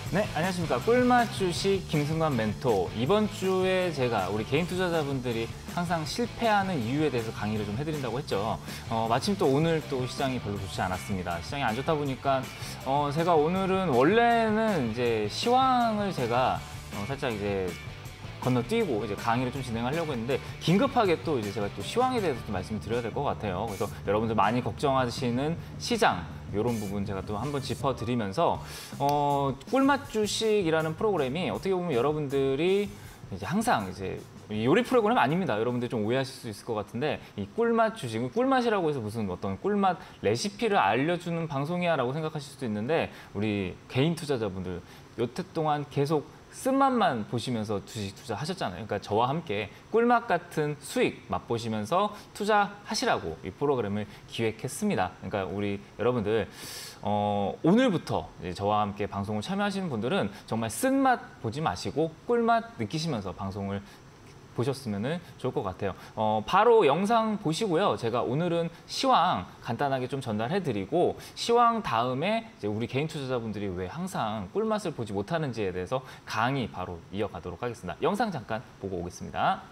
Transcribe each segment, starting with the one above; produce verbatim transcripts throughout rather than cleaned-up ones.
네, 안녕하십니까. 꿀맛 주식 김승관 멘토. 이번 주에 제가 우리 개인 투자자분들이 항상 실패하는 이유에 대해서 강의를 좀 해드린다고 했죠. 어, 마침 또 오늘 또 시장이 별로 좋지 않았습니다. 시장이 안 좋다 보니까 어, 제가 오늘은 원래는 이제 시황을 제가 어, 살짝 이제 건너뛰고 이제 강의를 좀 진행하려고 했는데 긴급하게 또 이제 제가 또 시황에 대해서 좀 말씀을 드려야 될 것 같아요. 그래서 여러분들 많이 걱정하시는 시장 이런 부분 제가 또 한번 짚어드리면서 어, 꿀맛 주식이라는 프로그램이 어떻게 보면 여러분들이 이제 항상 이제 요리 프로그램 아닙니다. 여러분들 좀 오해하실 수 있을 것 같은데 이 꿀맛 주식, 꿀맛이라고 해서 무슨 어떤 꿀맛 레시피를 알려주는 방송이야라고 생각하실 수도 있는데 우리 개인 투자자분들 여태 동안 계속 쓴맛만 보시면서 주식 투자하셨잖아요. 그러니까 저와 함께 꿀맛 같은 수익 맛보시면서 투자하시라고 이 프로그램을 기획했습니다. 그러니까 우리 여러분들 어, 오늘부터 이제 저와 함께 방송을 참여하시는 분들은 정말 쓴맛 보지 마시고 꿀맛 느끼시면서 방송을 보셨으면 좋을 것 같아요. 어, 바로 영상 보시고요. 제가 오늘은 시황 간단하게 좀 전달해드리고 시황 다음에 이제 우리 개인 투자자분들이 왜 항상 꿀맛을 보지 못하는지에 대해서 강의 바로 이어가도록 하겠습니다. 영상 잠깐 보고 오겠습니다.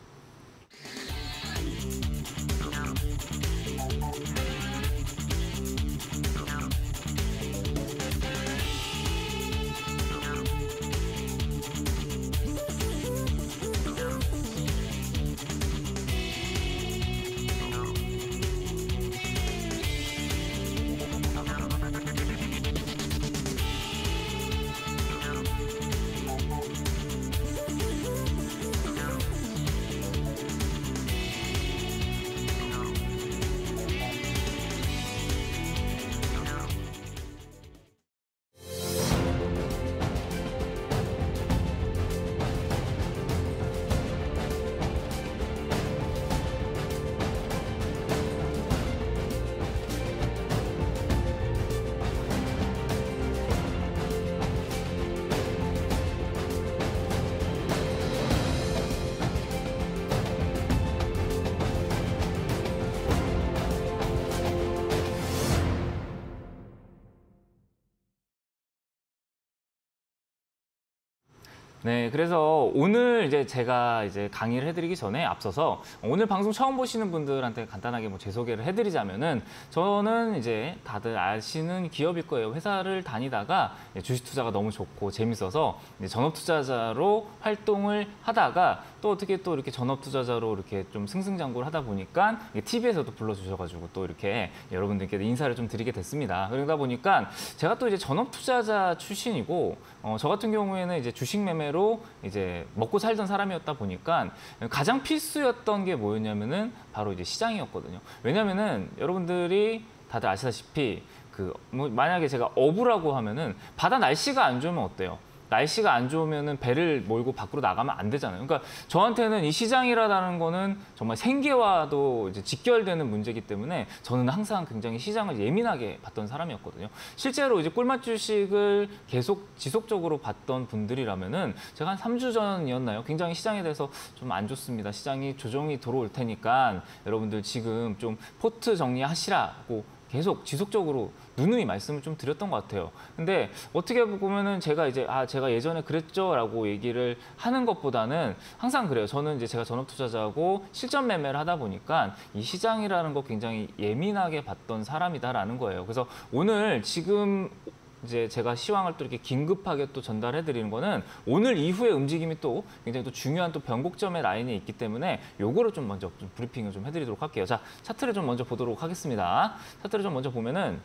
네, 그래서 오늘 이제 제가 이제 강의를 해드리기 전에 앞서서 오늘 방송 처음 보시는 분들한테 간단하게 뭐 제 소개를 해드리자면은 저는 이제 다들 아시는 기업일 거예요. 회사를 다니다가 주식 투자가 너무 좋고 재밌어서 이제 전업 투자자로 활동을 하다가 또 어떻게 또 이렇게 전업 투자자로 이렇게 좀 승승장구를 하다 보니까 티비에서도 불러주셔가지고 또 이렇게 여러분들께 인사를 좀 드리게 됐습니다. 그러다 보니까 제가 또 이제 전업 투자자 출신이고 어, 저 같은 경우에는 이제 주식 매매로 이제 먹고 살던 사람이었다 보니까 가장 필수였던 게 뭐였냐면은 바로 이제 시장이었거든요. 왜냐면은 여러분들이 다들 아시다시피 그 뭐 만약에 제가 어부라고 하면은 바다 날씨가 안 좋으면 어때요? 날씨가 안 좋으면은 배를 몰고 밖으로 나가면 안 되잖아요. 그러니까 저한테는 이 시장이라는 거는 정말 생계와도 이제 직결되는 문제이기 때문에 저는 항상 굉장히 시장을 예민하게 봤던 사람이었거든요. 실제로 이제 꿀맛 주식을 계속 지속적으로 봤던 분들이라면은 제가 한 삼 주 전이었나요? 굉장히 시장에 대해서 좀 안 좋습니다. 시장이 조정이 들어올 테니까 여러분들 지금 좀 포트 정리하시라고 계속 지속적으로 누누이 말씀을 좀 드렸던 것 같아요. 근데 어떻게 보면은 제가 이제 아 제가 예전에 그랬죠라고 얘기를 하는 것보다는 항상 그래요. 저는 이제 제가 전업 투자자고 실전 매매를 하다 보니까 이 시장이라는 거 굉장히 예민하게 봤던 사람이다라는 거예요. 그래서 오늘 지금 이제 제가 시황을 또 이렇게 긴급하게 또 전달해 드리는 거는 오늘 이후의 움직임이 또 굉장히 또 중요한 또 변곡점의 라인이 있기 때문에 요거를 좀 먼저 좀 브리핑을 좀 해드리도록 할게요. 자, 차트를 좀 먼저 보도록 하겠습니다. 차트를 좀 먼저 보면은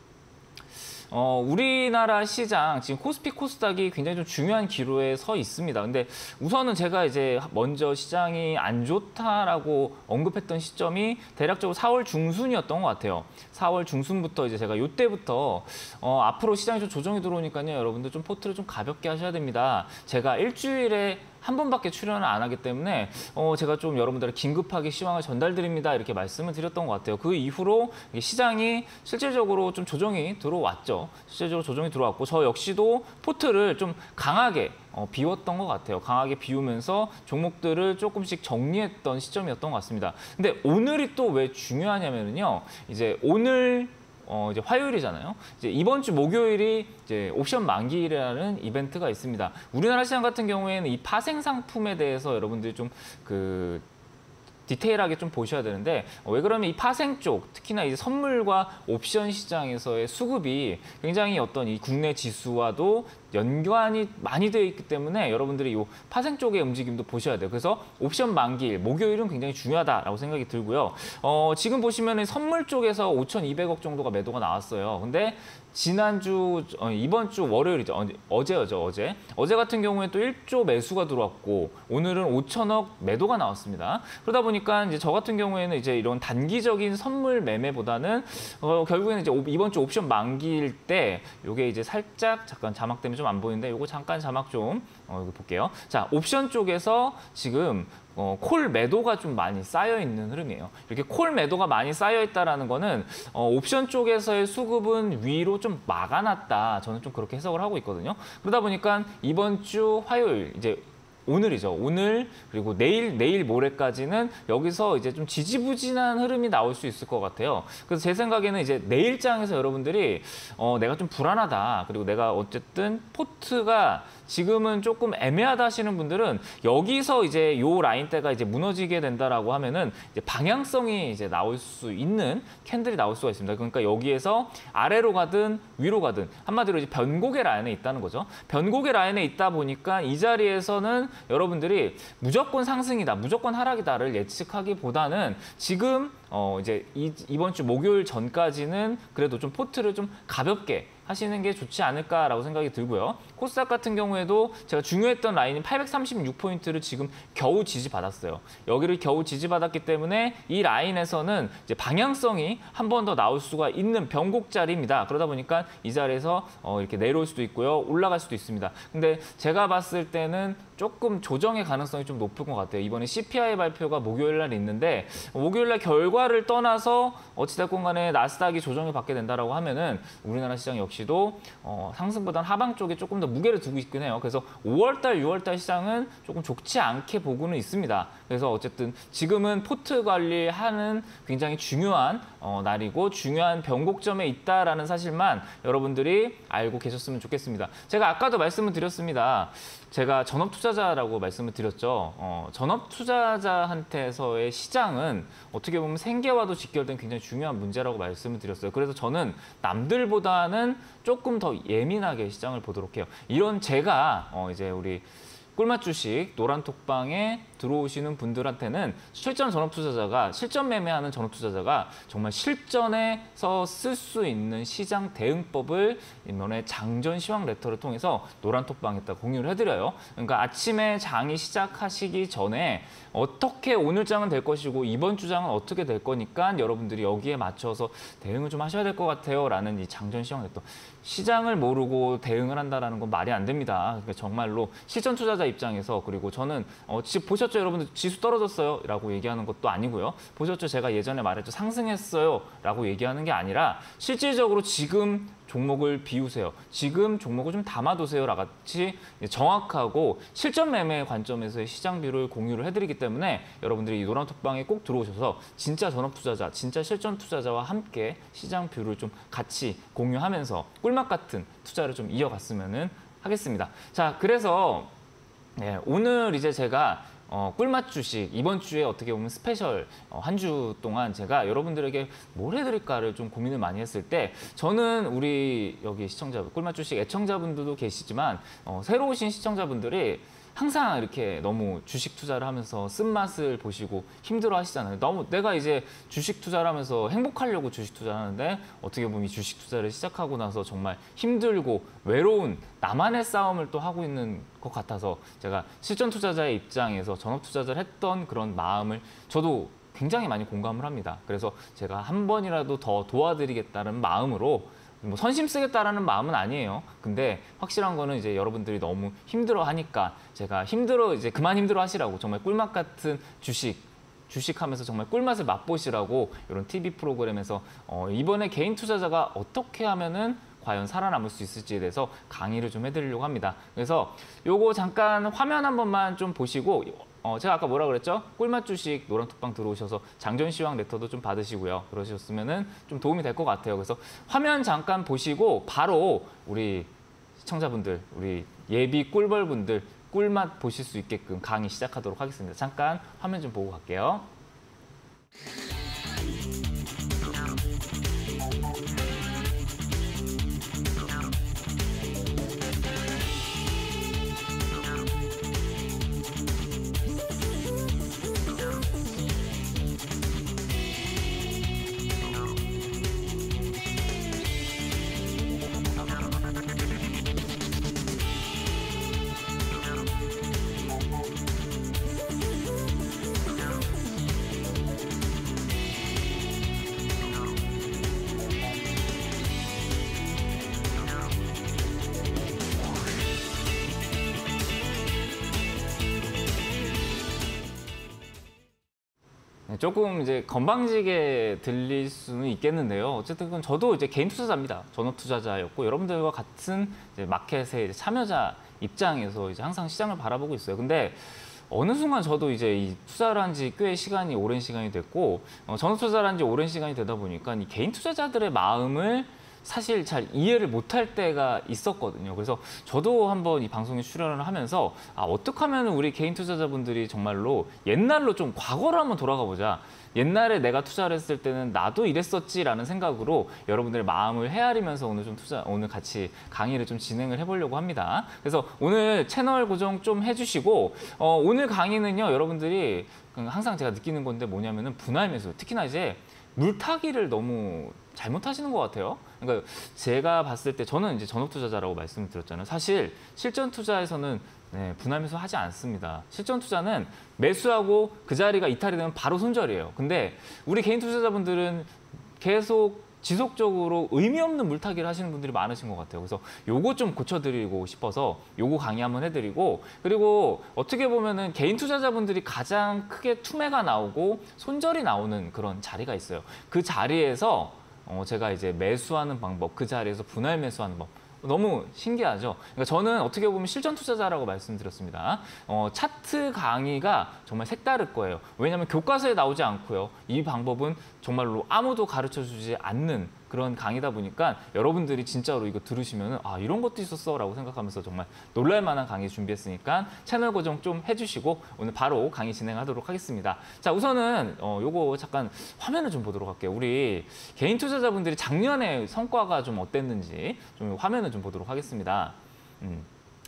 어, 우리나라 시장 지금 코스피 코스닥이 굉장히 좀 중요한 기로에 서 있습니다. 근데 우선은 제가 이제 먼저 시장이 안 좋다라고 언급했던 시점이 대략적으로 사월 중순이었던 것 같아요. 사월 중순부터 이제 제가 이때부터 어, 앞으로 시장이 좀 조정이 들어오니까요. 여러분들 좀 포트를 좀 가볍게 하셔야 됩니다. 제가 일주일에 한 번밖에 출연을 안 하기 때문에 어, 제가 좀 여러분들의 긴급하게 시황을 전달드립니다. 이렇게 말씀을 드렸던 것 같아요. 그 이후로 시장이 실질적으로 좀 조정이 들어왔죠. 실질적으로 조정이 들어왔고 저 역시도 포트를 좀 강하게 어, 비웠던 것 같아요. 강하게 비우면서 종목들을 조금씩 정리했던 시점이었던 것 같습니다. 근데 오늘이 또 왜 중요하냐면요. 이제 오늘 어, 이제 화요일이잖아요. 이제 이번 주 목요일이 이제 옵션 만기일이라는 이벤트가 있습니다. 우리나라 시장 같은 경우에는 이 파생 상품에 대해서 여러분들이 좀 그 디테일하게 좀 보셔야 되는데 어, 왜 그러면 이 파생 쪽, 특히나 이제 선물과 옵션 시장에서의 수급이 굉장히 어떤 이 국내 지수와도 연관이 많이 되어 있기 때문에 여러분들이 이 파생 쪽의 움직임도 보셔야 돼요. 그래서 옵션 만기일, 목요일은 굉장히 중요하다라고 생각이 들고요. 어, 지금 보시면 선물 쪽에서 오천이백억 정도가 매도가 나왔어요. 근데 지난주, 어, 이번 주 월요일이죠. 어, 어제였죠, 어제. 어제 같은 경우에 또 일조 매수가 들어왔고 오늘은 오천억 매도가 나왔습니다. 그러다 보니까 이제 저 같은 경우에는 이제 이런 단기적인 선물 매매보다는 어, 결국에는 이제 이번 주 옵션 만기일 때 이게 이제 살짝 잠깐 자막 때문에 좀 안 보이는데 이거 잠깐 자막 좀 어, 여기 볼게요. 자, 옵션 쪽에서 지금 어, 콜 매도가 좀 많이 쌓여 있는 흐름이에요. 이렇게 콜 매도가 많이 쌓여 있다라는 거는 어, 옵션 쪽에서의 수급은 위로 좀 막아놨다. 저는 좀 그렇게 해석을 하고 있거든요. 그러다 보니까 이번 주 화요일 이제 오늘이죠. 오늘 그리고 내일 내일 모레까지는 여기서 이제 좀 지지부진한 흐름이 나올 수 있을 것 같아요. 그래서 제 생각에는 이제 내일장에서 여러분들이 어, 내가 좀 불안하다. 그리고 내가 어쨌든 포트가 지금은 조금 애매하다 하시는 분들은 여기서 이제 요 라인대가 이제 무너지게 된다라고 하면은 이제 방향성이 이제 나올 수 있는 캔들이 나올 수가 있습니다. 그러니까 여기에서 아래로 가든 위로 가든 한마디로 이제 변곡의 라인에 있다는 거죠. 변곡의 라인에 있다 보니까 이 자리에서는 여러분들이 무조건 상승이다, 무조건 하락이다를 예측하기보다는 지금 어 이제 이, 이번 주 목요일 전까지는 그래도 좀 포트를 좀 가볍게 하시는 게 좋지 않을까라고 생각이 들고요. 코스닥 같은 경우에도 제가 중요했던 라인인 팔백삼십육 포인트를 지금 겨우 지지받았어요. 여기를 겨우 지지받았기 때문에 이 라인에서는 이제 방향성이 한 번 더 나올 수가 있는 변곡 자리입니다. 그러다 보니까 이 자리에서 어 이렇게 내려올 수도 있고요. 올라갈 수도 있습니다. 근데 제가 봤을 때는 조금 조정의 가능성이 좀 높은 것 같아요. 이번에 씨피아이 발표가 목요일 날 있는데 목요일 날 결과를 떠나서 어찌됐건 간에 나스닥이 조정을 받게 된다라고 하면은 우리나라 시장 역시도 어, 상승보다는 하방 쪽에 조금 더 무게를 두고 있긴 해요. 그래서 오월달, 유월달 시장은 조금 좋지 않게 보고는 있습니다. 그래서 어쨌든 지금은 포트 관리하는 굉장히 중요한 어, 날이고 중요한 변곡점에 있다라는 사실만 여러분들이 알고 계셨으면 좋겠습니다. 제가 아까도 말씀을 드렸습니다. 제가 전업 투자자라고 말씀을 드렸죠. 어, 전업 투자자한테서의 시장은 어떻게 보면 생계와도 직결된 굉장히 중요한 문제라고 말씀을 드렸어요. 그래서 저는 남들보다는 조금 더 예민하게 시장을 보도록 해요. 이런 제가 어, 이제 우리 꿀맛 주식 노란톡방에 들어오시는 분들한테는 실전 전업 투자자가 실전 매매하는 전업 투자자가 정말 실전에서 쓸 수 있는 시장 대응법을 이번에 장전 시황 레터를 통해서 노란톡방에다 공유를 해드려요. 그러니까 아침에 장이 시작하시기 전에 어떻게 오늘 장은 될 것이고 이번 주 장은 어떻게 될 거니까 여러분들이 여기에 맞춰서 대응을 좀 하셔야 될 것 같아요. 라는 이 장전 시황 레터. 시장을 모르고 대응을 한다는 건 말이 안 됩니다. 그러니까 정말로 실전 투자자 입장에서 그리고 저는 어, 지금 보셨죠 여러분들 지수 떨어졌어요 라고 얘기하는 것도 아니고요. 보셨죠 제가 예전에 말했죠 상승했어요 라고 얘기하는 게 아니라 실질적으로 지금 종목을 비우세요. 지금 종목을 좀 담아두세요. 같이 정확하고 실전 매매 관점에서의 시장 뷰를 공유를 해드리기 때문에 여러분들이 이 노란톡방에 꼭 들어오셔서 진짜 전업 투자자, 진짜 실전 투자자와 함께 시장 뷰를 좀 같이 공유하면서 꿀맛 같은 투자를 좀 이어갔으면 하겠습니다. 자, 그래서 네, 오늘 이제 제가 어, 꿀맛 주식 이번 주에 어떻게 보면 스페셜 어, 한 주 동안 제가 여러분들에게 뭘 해드릴까를 좀 고민을 많이 했을 때 저는 우리 여기 시청자 꿀맛 주식 애청자분들도 계시지만 어, 새로 오신 시청자분들이 항상 이렇게 너무 주식 투자를 하면서 쓴맛을 보시고 힘들어 하시잖아요. 너무 내가 이제 주식 투자를 하면서 행복하려고 주식 투자를 하는데 어떻게 보면 이 주식 투자를 시작하고 나서 정말 힘들고 외로운 나만의 싸움을 또 하고 있는 것 같아서 제가 실전 투자자의 입장에서 전업 투자자를 했던 그런 마음을 저도 굉장히 많이 공감을 합니다. 그래서 제가 한 번이라도 더 도와드리겠다는 마음으로 뭐 선심 쓰겠다라는 마음은 아니에요. 근데 확실한 거는 이제 여러분들이 너무 힘들어 하니까 제가 힘들어 이제 그만 힘들어 하시라고 정말 꿀맛 같은 주식 주식하면서 정말 꿀맛을 맛보시라고 이런 티비 프로그램에서 어, 이번에 개인 투자자가 어떻게 하면은 과연 살아남을 수 있을지에 대해서 강의를 좀 해드리려고 합니다. 그래서 요거 잠깐 화면 한 번만 좀 보시고 어, 제가 아까 뭐라 그랬죠? 꿀맛 주식 노란톡방 들어오셔서 장전 시황 레터도 좀 받으시고요. 그러셨으면은 좀 도움이 될 것 같아요. 그래서 화면 잠깐 보시고 바로 우리 시청자분들, 우리 예비 꿀벌분들 꿀맛 보실 수 있게끔 강의 시작하도록 하겠습니다. 잠깐 화면 좀 보고 갈게요. 조금 이제 건방지게 들릴 수는 있겠는데요. 어쨌든 저도 이제 개인 투자자입니다. 전업 투자자였고 여러분들과 같은 이제 마켓의 이제 참여자 입장에서 이제 항상 시장을 바라보고 있어요. 근데 어느 순간 저도 이제 이 투자를 한 지 꽤 시간이 오랜 시간이 됐고 어, 전업 투자를 한 지 오랜 시간이 되다 보니까 이 개인 투자자들의 마음을 사실 잘 이해를 못할 때가 있었거든요. 그래서 저도 한번 이 방송에 출연을 하면서 아, 어떻게 하면 우리 개인 투자자분들이 정말로 옛날로 좀 과거로 한번 돌아가 보자. 옛날에 내가 투자를 했을 때는 나도 이랬었지라는 생각으로 여러분들의 마음을 헤아리면서 오늘 좀 투자 오늘 같이 강의를 좀 진행을 해보려고 합니다. 그래서 오늘 채널 고정 좀 해주시고 어, 오늘 강의는요 여러분들이 항상 제가 느끼는 건데 뭐냐면은 분할 매수 특히나 이제 물타기를 너무 잘못하시는 것 같아요. 그러니까 제가 봤을 때 저는 이제 전업 투자자라고 말씀을 드렸잖아요. 사실 실전 투자에서는 네, 분할 매수 하지 않습니다. 실전 투자는 매수하고 그 자리가 이탈이 되면 바로 손절이에요. 근데 우리 개인 투자자분들은 계속 지속적으로 의미 없는 물타기를 하시는 분들이 많으신 것 같아요. 그래서 요거 좀 고쳐드리고 싶어서 요거 강의 한번 해드리고 그리고 어떻게 보면은 개인 투자자분들이 가장 크게 투매가 나오고 손절이 나오는 그런 자리가 있어요. 그 자리에서 어 제가 이제 매수하는 방법, 그 자리에서 분할 매수하는 법 너무 신기하죠. 그러니까 저는 어떻게 보면 실전 투자자라고 말씀드렸습니다. 어, 차트 강의가 정말 색다를 거예요. 왜냐하면 교과서에 나오지 않고요. 이 방법은 정말로 아무도 가르쳐주지 않는 그런 강의다 보니까 여러분들이 진짜로 이거 들으시면 아 이런 것도 있었어 라고 생각하면서 정말 놀랄 만한 강의 준비했으니까 채널 고정 좀 해주시고 오늘 바로 강의 진행하도록 하겠습니다. 자 우선은 어, 요거 잠깐 화면을 좀 보도록 할게요. 우리 개인 투자자분들이 작년에 성과가 좀 어땠는지 좀 화면을 좀 보도록 하겠습니다. 음.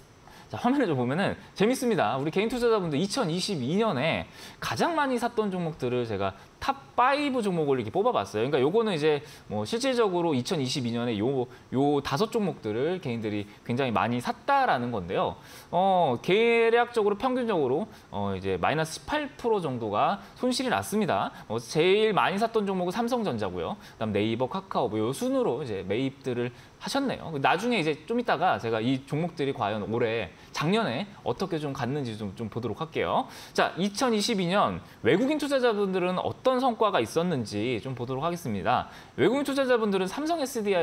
자, 화면을 좀 보면은 재밌습니다. 우리 개인 투자자분들 이천이십이 년에 가장 많이 샀던 종목들을 제가 탑 파이브 종목을 이렇게 뽑아봤어요. 그러니까 요거는 이제 뭐 실질적으로 이천이십이 년에 요, 요 다섯 종목들을 개인들이 굉장히 많이 샀다라는 건데요. 어, 대략적으로 평균적으로 어, 이제 마이너스 십팔 퍼센트 정도가 손실이 났습니다. 어, 제일 많이 샀던 종목은 삼성전자고요. 그다음 네이버, 카카오 뭐 요 순으로 이제 매입들을 하셨네요. 나중에 이제 좀 이따가 제가 이 종목들이 과연 올해 작년에 어떻게 좀 갔는지 좀, 좀 보도록 할게요. 자, 이천이십이 년 외국인 투자자분들은 어떤 성과가 있었는지 좀 보도록 하겠습니다. 외국인 투자자분들은 삼성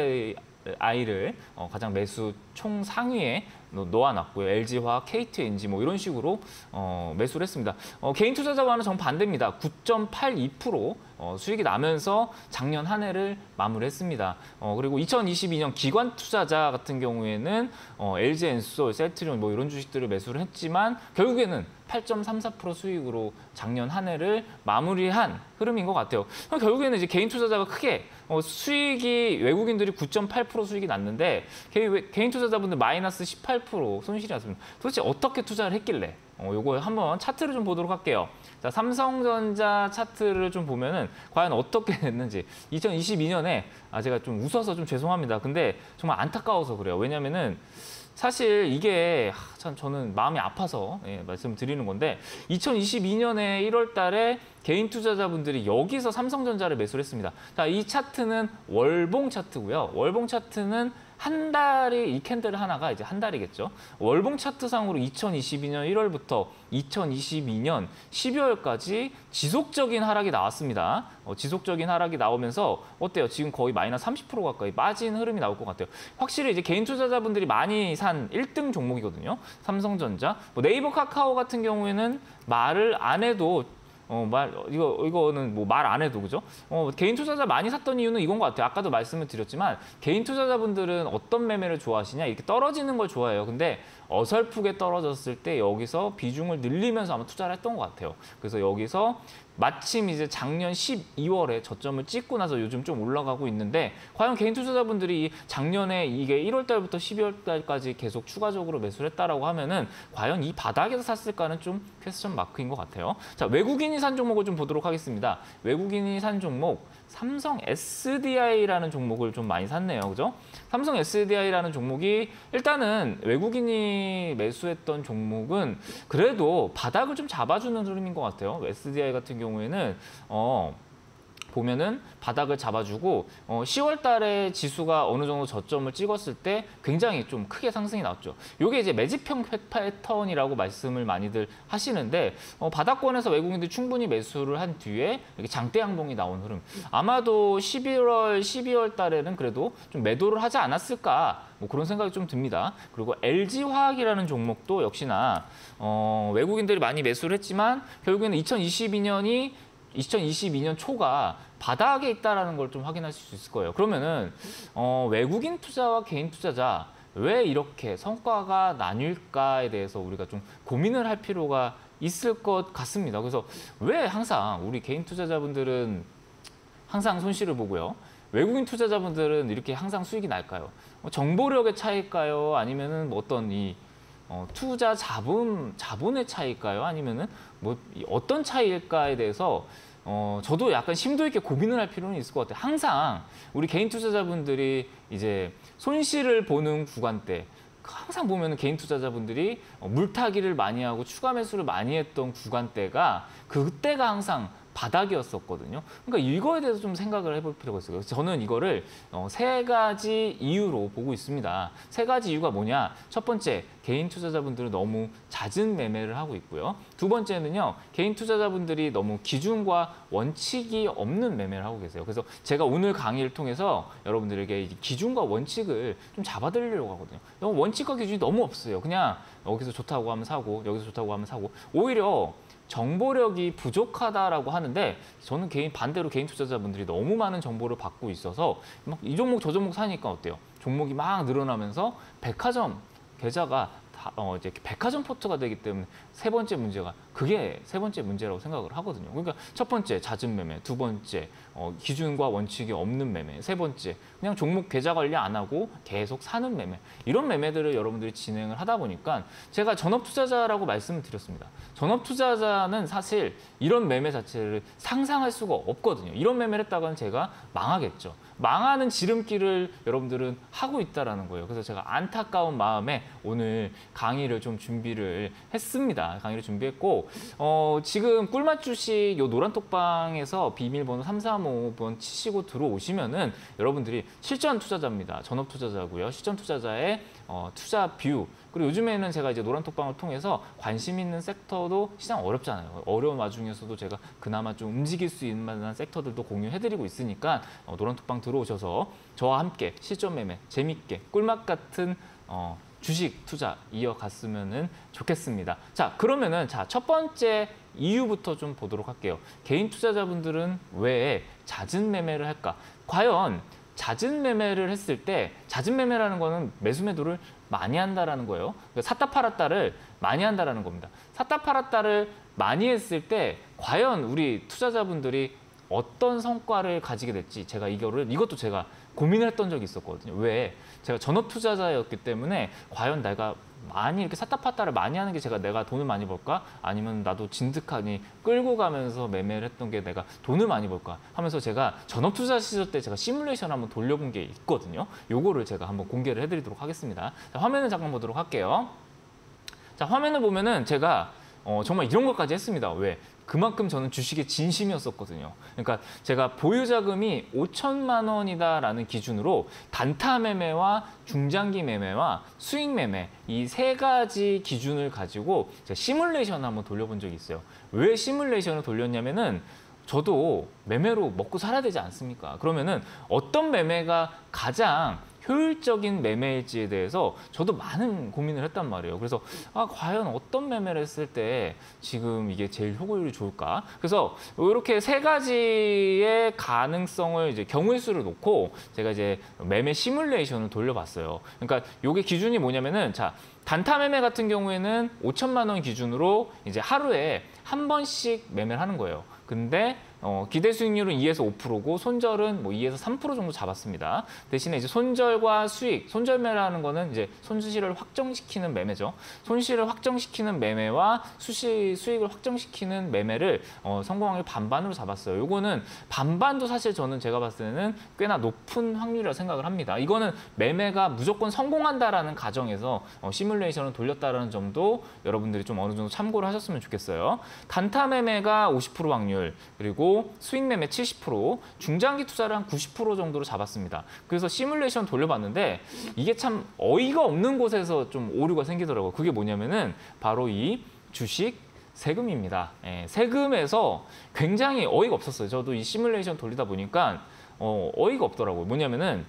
에스디아이를 어, 가장 매수 총 상위에 놓아놨고요. 엘지화학, 케이티엔지 뭐 이런 식으로 어, 매수를 했습니다. 어, 개인 투자자와는 정반대입니다. 구 점 팔이 퍼센트 어, 수익이 나면서 작년 한 해를 마무리했습니다. 어, 그리고 이천이십이 년 기관 투자자 같은 경우에는 어, 엘지엔솔, 셀트리온 뭐 이런 주식들을 매수를 했지만 결국에는 팔 점 삼사 퍼센트 수익으로 작년 한 해를 마무리한 흐름인 것 같아요. 결국에는 이제 개인 투자자가 크게 어, 수익이 외국인들이 구 점 팔 퍼센트 수익이 났는데 개인, 개인 투자자분들 마이너스 십팔 퍼센트 손실이 났습니다. 도대체 어떻게 투자를 했길래? 어, 요거 한번 차트를 좀 보도록 할게요. 자, 삼성전자 차트를 좀 보면은 과연 어떻게 됐는지 이천이십이 년에 아 제가 좀 웃어서 좀 죄송합니다. 근데 정말 안타까워서 그래요. 왜냐면은 사실 이게 참 저는 마음이 아파서 예, 말씀드리는 건데 이천이십이 년에 일월 달에 개인 투자자분들이 여기서 삼성전자를 매수를 했습니다. 자, 이 차트는 월봉 차트고요. 월봉 차트는 한 달이 이 캔들 하나가 이제 한 달이겠죠. 월봉 차트상으로 이천이십이 년 일월부터 이천이십이 년 십이월까지 지속적인 하락이 나왔습니다. 어, 지속적인 하락이 나오면서 어때요? 지금 거의 마이너스 삼십 퍼센트 가까이 빠진 흐름이 나올 것 같아요. 확실히 이제 개인 투자자분들이 많이 산 일 등 종목이거든요. 삼성전자, 뭐 네이버 카카오 같은 경우에는 말을 안 해도 어, 말, 이거, 이거는 뭐 말 안 해도, 그죠? 어, 개인 투자자 많이 샀던 이유는 이건 것 같아요. 아까도 말씀을 드렸지만, 개인 투자자분들은 어떤 매매를 좋아하시냐? 이렇게 떨어지는 걸 좋아해요. 근데 어설프게 떨어졌을 때 여기서 비중을 늘리면서 아마 투자를 했던 것 같아요. 그래서 여기서 마침 이제 작년 십이월에 저점을 찍고 나서 요즘 좀 올라가고 있는데, 과연 개인 투자자분들이 작년에 이게 일월 달부터 십이월 달까지 계속 추가적으로 매수를 했다라고 하면은 과연 이 바닥에서 샀을까는 좀 퀘스천 마크인 것 같아요. 자, 외국인이 산 종목을 좀 보도록 하겠습니다. 외국인이 산 종목, 삼성 에스디아이라는 종목을 좀 많이 샀네요. 그죠? 삼성 에스디아이라는 종목이 일단은 외국인이 매수했던 종목은 그래도 바닥을 좀 잡아주는 흐름인 것 같아요. 에스디아이 같은 경우에는 어, 보면은 바닥을 잡아주고 어, 시월 달에 지수가 어느 정도 저점을 찍었을 때 굉장히 좀 크게 상승이 나왔죠. 이게 이제 매집형 패턴이라고 말씀을 많이들 하시는데 어, 바닥권에서 외국인들이 충분히 매수를 한 뒤에 이렇게 장대 양봉이 나온 흐름. 아마도 십일월, 십이월 달에는 그래도 좀 매도를 하지 않았을까 뭐 그런 생각이 좀 듭니다. 그리고 엘지화학이라는 종목도 역시나 어, 외국인들이 많이 매수를 했지만 결국에는 이천이십이 년이 이천이십이 년 초가 바닥에 있다는 걸 좀 확인하실 수 있을 거예요. 그러면은 어, 외국인 투자와 개인 투자자 왜 이렇게 성과가 나뉠까에 대해서 우리가 좀 고민을 할 필요가 있을 것 같습니다. 그래서 왜 항상 우리 개인 투자자분들은 항상 손실을 보고요. 외국인 투자자분들은 이렇게 항상 수익이 날까요? 정보력의 차이일까요? 아니면은 뭐 어떤 이 어, 투자 자본, 자본의 차이일까요? 아니면은 뭐 어떤 차이일까에 대해서 어, 저도 약간 심도 있게 고민을 할 필요는 있을 것 같아요. 항상 우리 개인 투자자분들이 이제 손실을 보는 구간대, 항상 보면은 개인 투자자분들이 물타기를 많이 하고 추가 매수를 많이 했던 구간대가 그때가 항상 바닥이었었거든요. 그러니까 이거에 대해서 좀 생각을 해볼 필요가 있어요. 그래서 저는 이거를 어, 세 가지 이유로 보고 있습니다. 세 가지 이유가 뭐냐? 첫 번째, 개인 투자자분들은 너무 잦은 매매를 하고 있고요. 두 번째는요, 개인 투자자분들이 너무 기준과 원칙이 없는 매매를 하고 계세요. 그래서 제가 오늘 강의를 통해서 여러분들에게 기준과 원칙을 좀 잡아드리려고 하거든요. 원칙과 기준이 너무 없어요. 그냥 여기서 좋다고 하면 사고, 여기서 좋다고 하면 사고, 오히려 정보력이 부족하다라고 하는데 저는 개인 반대로 개인 투자자분들이 너무 많은 정보를 받고 있어서 막 이 종목 저 종목 사니까 어때요? 종목이 막 늘어나면서 백화점 계좌가 다, 어, 이제 백화점 포트가 되기 때문에 세 번째 문제가 그게 세 번째 문제라고 생각을 하거든요. 그러니까 첫 번째 잦은 매매, 두 번째 어, 기준과 원칙이 없는 매매, 세 번째 그냥 종목 계좌 관리 안 하고 계속 사는 매매, 이런 매매들을 여러분들이 진행을 하다 보니까 제가 전업 투자자라고 말씀을 드렸습니다. 전업 투자자는 사실 이런 매매 자체를 상상할 수가 없거든요. 이런 매매를 했다가는 제가 망하겠죠. 망하는 지름길을 여러분들은 하고 있다는 거예요. 그래서 제가 안타까운 마음에 오늘 강의를 좀 준비를 했습니다. 강의를 준비했고 어, 지금 꿀맛 주식 요 노란톡방에서 비밀번호 삼삼오 번 치시고 들어오시면은 여러분들이 실전 투자자입니다. 전업 투자자고요. 실전 투자자의 어, 투자 뷰, 그리고 요즘에는 제가 이제 노란톡방을 통해서 관심 있는 섹터도 시장 어렵잖아요. 어려운 와중에서도 제가 그나마 좀 움직일 수 있는 만한 섹터들도 공유해드리고 있으니까 어, 노란톡방 들어오셔서 저와 함께 실전 매매 재밌게 꿀맛 같은 어, 주식 투자 이어갔으면 좋겠습니다. 자, 그러면은 자, 첫 번째 이유부터 좀 보도록 할게요. 개인 투자자분들은 왜 잦은 매매를 할까? 과연 잦은 매매를 했을 때, 잦은 매매라는 거는 매수 매도를 많이 한다라는 거예요. 그러니까 샀다 팔았다를 많이 한다라는 겁니다. 샀다 팔았다를 많이 했을 때 과연 우리 투자자분들이 어떤 성과를 가지게 될지 제가 이거를 이것도 제가 고민을 했던 적이 있었거든요. 왜? 제가 전업 투자자였기 때문에 과연 내가 많이 이렇게 샀다 팔다를 많이 하는 게 제가 내가 돈을 많이 벌까? 아니면 나도 진득하니 끌고 가면서 매매를 했던 게 내가 돈을 많이 벌까? 하면서 제가 전업 투자 시절 때 제가 시뮬레이션 한번 돌려본 게 있거든요. 요거를 제가 한번 공개를 해드리도록 하겠습니다. 자, 화면을 잠깐 보도록 할게요. 자, 화면을 보면은 제가 어, 정말 이런 것까지 했습니다. 왜? 그만큼 저는 주식에 진심이었었거든요. 그러니까 제가 보유 자금이 오천만 원이다라는 기준으로 단타 매매와 중장기 매매와 수익 매매 이 세 가지 기준을 가지고 제가 시뮬레이션을 한번 돌려본 적이 있어요. 왜 시뮬레이션을 돌렸냐면은 저도 매매로 먹고 살아야 되지 않습니까? 그러면은 어떤 매매가 가장 효율적인 매매일지에 대해서 저도 많은 고민을 했단 말이에요. 그래서 아, 과연 어떤 매매를 했을 때 지금 이게 제일 효율이 좋을까? 그래서 이렇게 세 가지의 가능성을 이제 경우의 수를 놓고 제가 이제 매매 시뮬레이션을 돌려봤어요. 그러니까 이게 기준이 뭐냐면은 자, 단타 매매 같은 경우에는 오천만 원 기준으로 이제 하루에 한 번씩 매매를 하는 거예요. 근데 어, 기대 수익률은 이에서 오 퍼센트고 손절은 뭐 이에서 삼 퍼센트 정도 잡았습니다. 대신에 이제 손절과 수익, 손절매라는 거는 이제 손실을 확정시키는 매매죠. 손실을 확정시키는 매매와 수시, 수익을 확정시키는 매매를 어, 성공 확률 반반으로 잡았어요. 요거는 반반도 사실 저는 제가 봤을 때는 꽤나 높은 확률이라고 생각을 합니다. 이거는 매매가 무조건 성공한다라는 가정에서 어, 시뮬레이션을 돌렸다는 점도 여러분들이 좀 어느 정도 참고를 하셨으면 좋겠어요. 단타 매매가 오십 퍼센트 확률, 그리고 수익 매매 칠십 퍼센트, 중장기 투자를 한 구십 퍼센트 정도로 잡았습니다. 그래서 시뮬레이션 돌려봤는데 이게 참 어이가 없는 곳에서 좀 오류가 생기더라고요. 그게 뭐냐면은 바로 이 주식 세금입니다. 예, 세금에서 굉장히 어이가 없었어요. 저도 이 시뮬레이션 돌리다 보니까 어, 어이가 없더라고요. 뭐냐면은